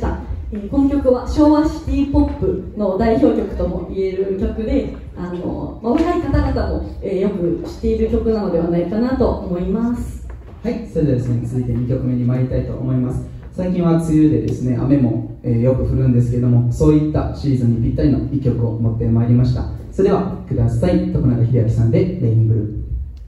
この曲は昭和シティポップの代表曲とも言える曲で、若い方々も、よく知っている曲なのではないかなと思います。 はい、それではですね、続いて2曲目に参りたいと思います。最近は梅雨でですね、雨も、よく降るんですけれども、そういったシーズンにぴったりの1曲を持ってまいりました。それではください。徳永英明さんで「レインブルー」。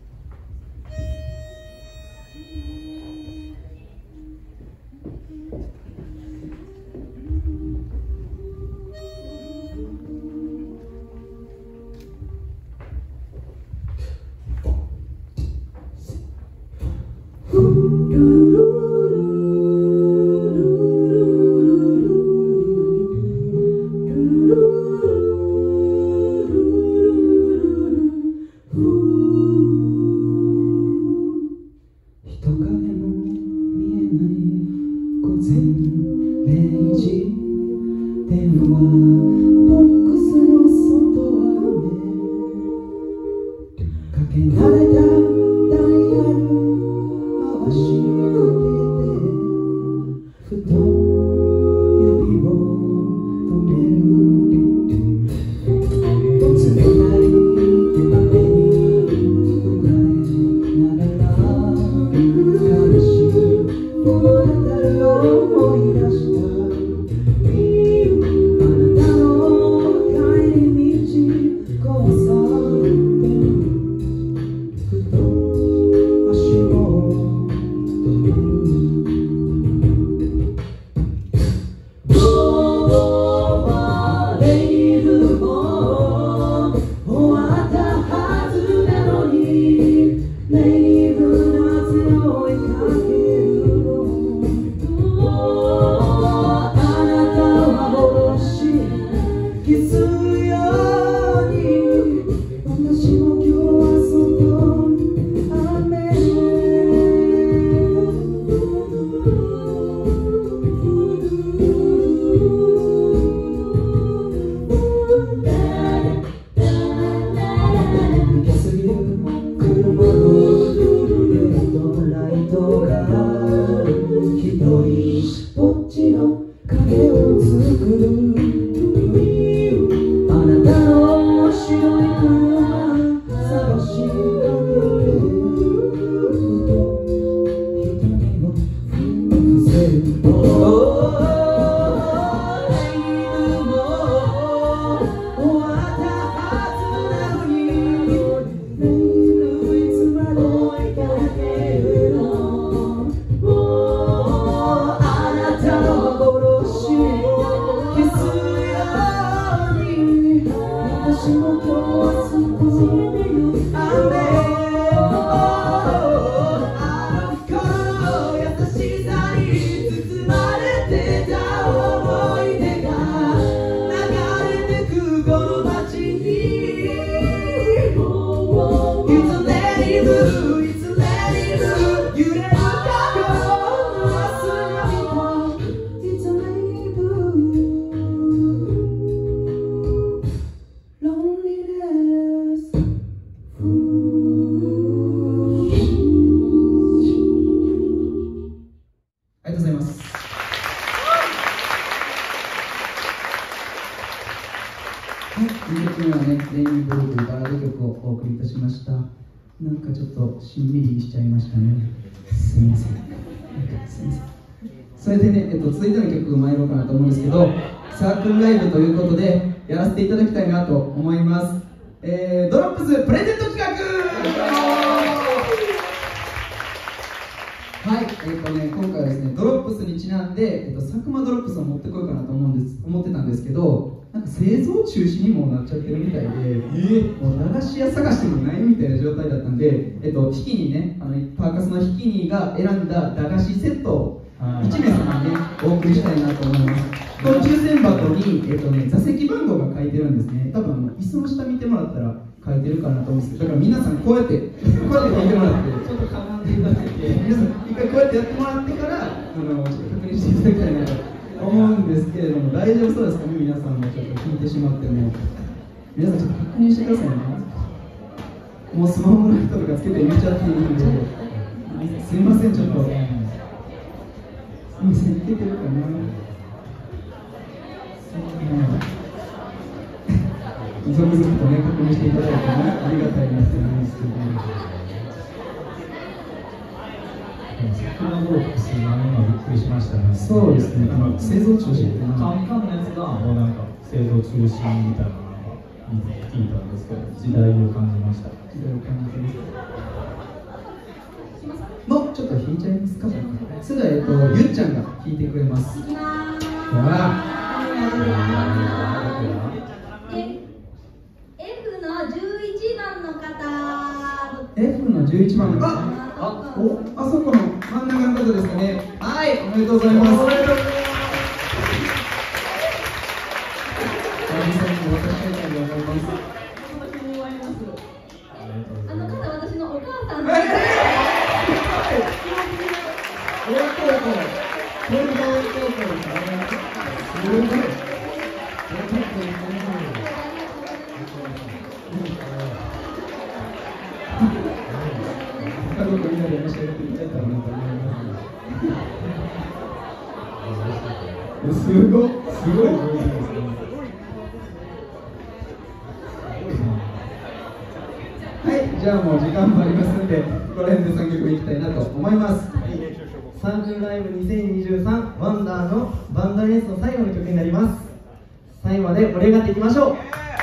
しんみりしちゃいましたね。すみません。それでね、続いての曲参ろうかなと思うんですけど、サークルライブということでやらせていただきたいなと思います。ドロップスプレゼント企画。はい、今回はですね、ドロップスにちなんで、佐久間ドロップスを持ってこようかなと思ってたんですけど、なんか製造中止にもなっちゃってるみたいで、もう駄菓子屋探してもないみたいな状態だったんで、引きにね、パーカスの引きにが選んだ駄菓子セットを1名様にね、お送りしたいなと思います。この抽選箱に、座席番号が書いてるんですね。多分椅子の下見てもらったら書いてるかなと思うんですけど、だから皆さんこうやって聞いてもらって、ちょっとかがんでいただいて、皆さん一回こうやってやってもらってから、ちょっと確認していただきたいなと思うんですけれども、大丈夫そうですかね、皆さんもちょっと聞いてしまっても。皆さんちょっと確認してくださいね。もうスマホの人とかつけて見ちゃっていいんで、すいません、ちょっと。すいません、いけてるかな。 続々とね、確認していただいてね、ありがたいなと思いますけど、 サクマドロップス、今びっくりしましたね。 そうですね、製造中止ってカンカンのやつがもうなんか製造中止みたいなのが聞いたんですけど、時代を感じました。 時代を感じてますもうちょっと弾いちゃいますか。それでは、ゆっちゃんが弾いてくれます。 いきまーす。F の11番の方。 F の11番の方。あそこの真ん中の方ですかね。はい、おめでとうございます。おめでとうございます。 あの方、私のお母さんです。 家族みんなで召し上がっていただいたらなと思います。すごい。はい、じゃあもう時間もありますので、ここら辺で3曲いきたいなと思います。 サークルライブ2023ワンダーのバンド演奏最後の曲になります。最後まで盛り上がっていきましょう。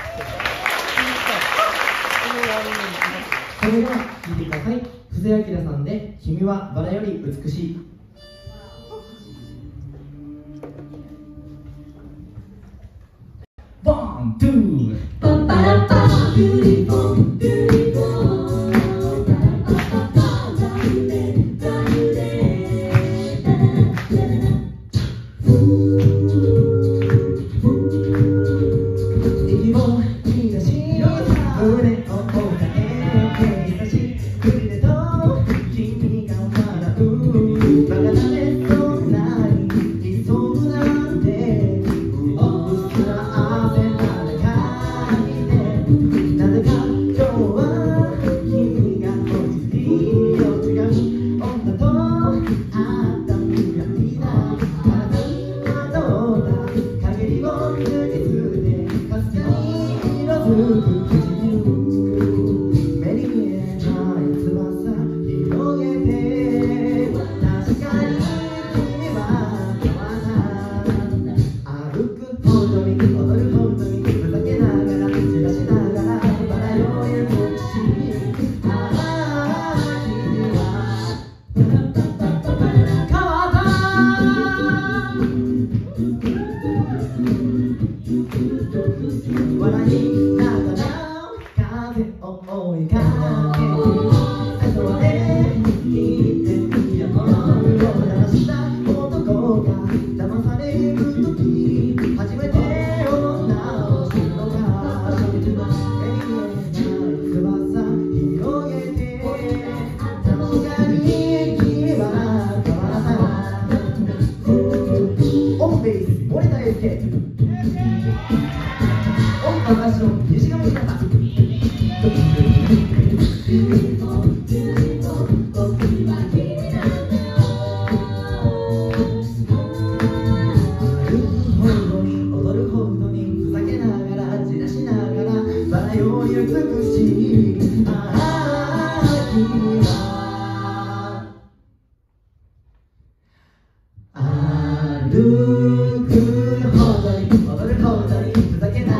それでは聴いてください。布施明さんで「君はバラより美しい」。 ワン、ツー、 パパラパビューティフォー、ビューティフォー。 歩くほどに踊るほどにふざけない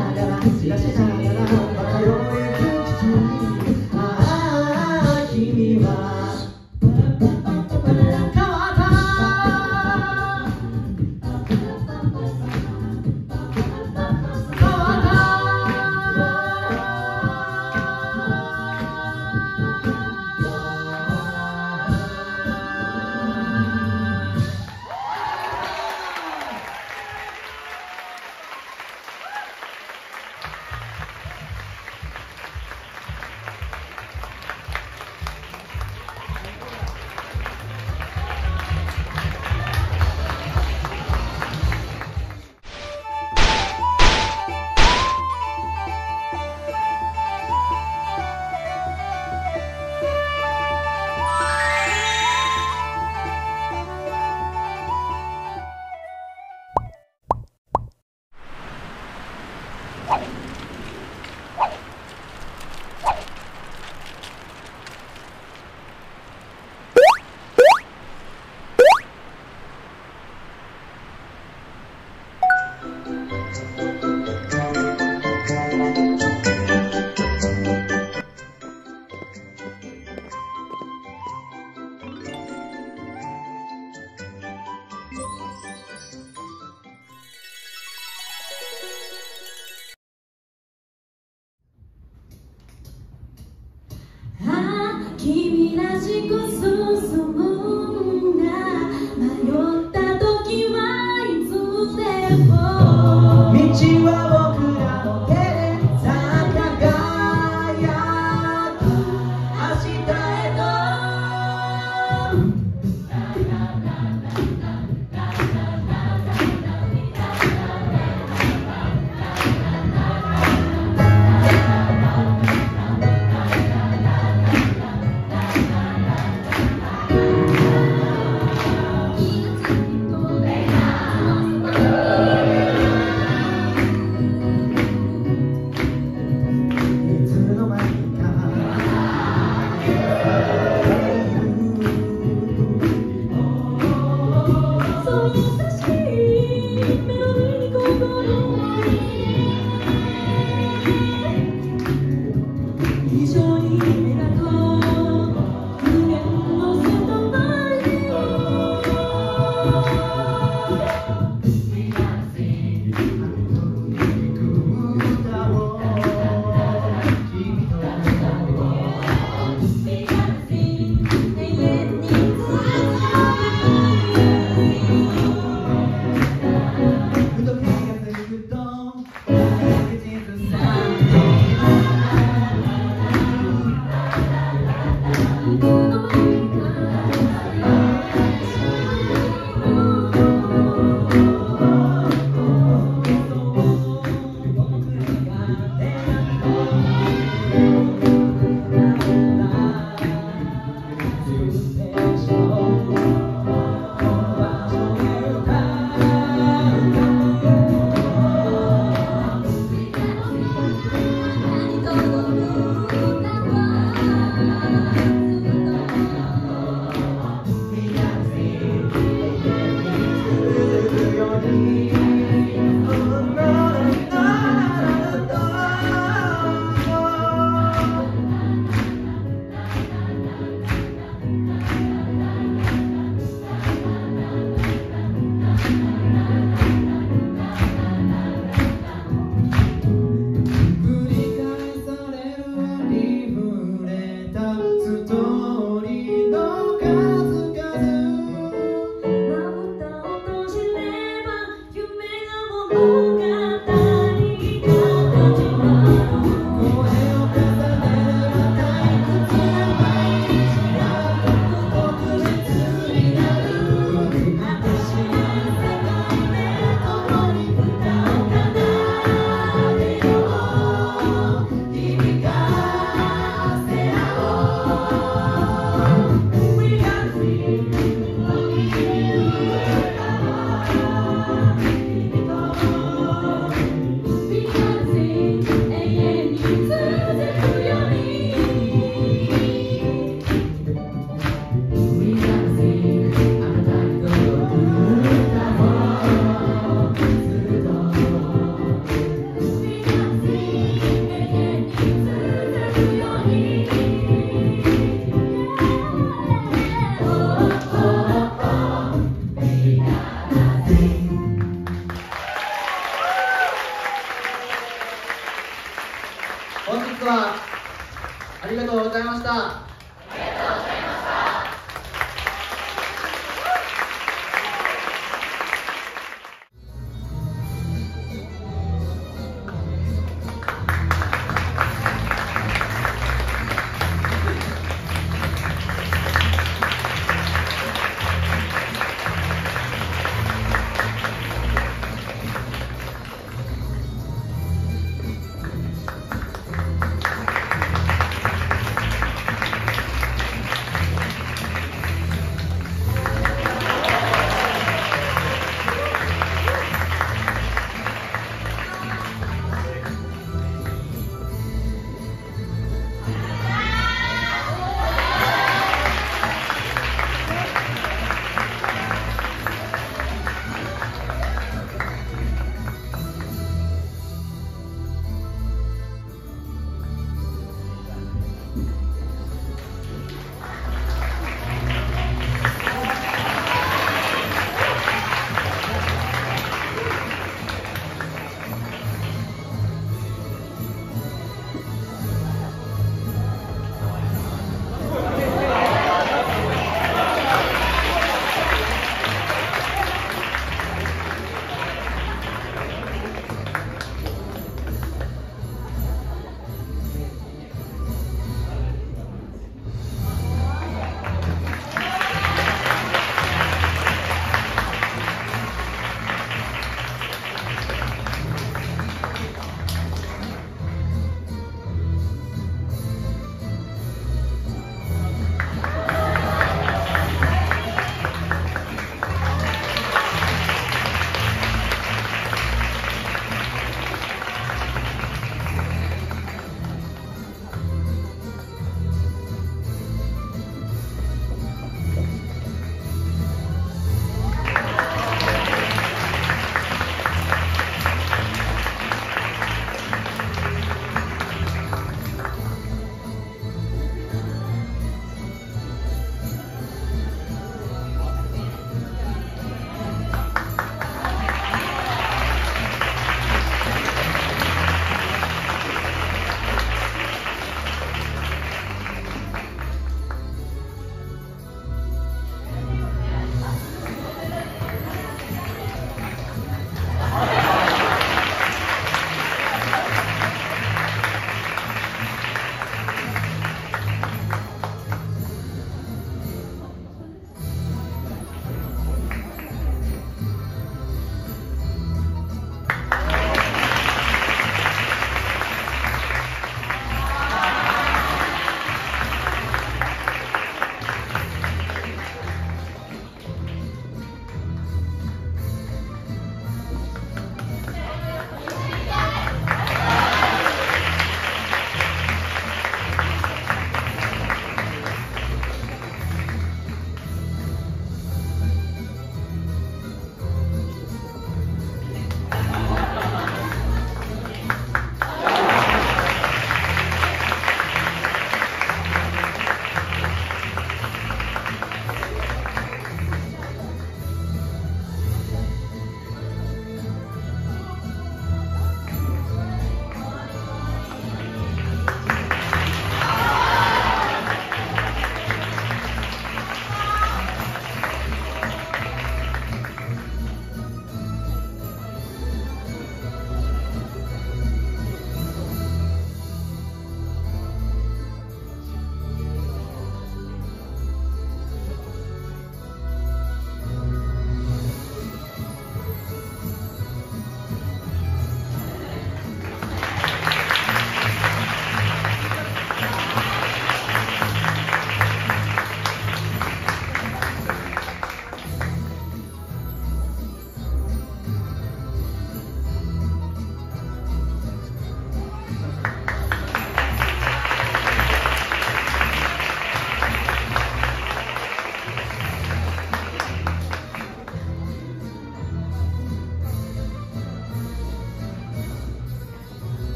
本日はありがとうございました。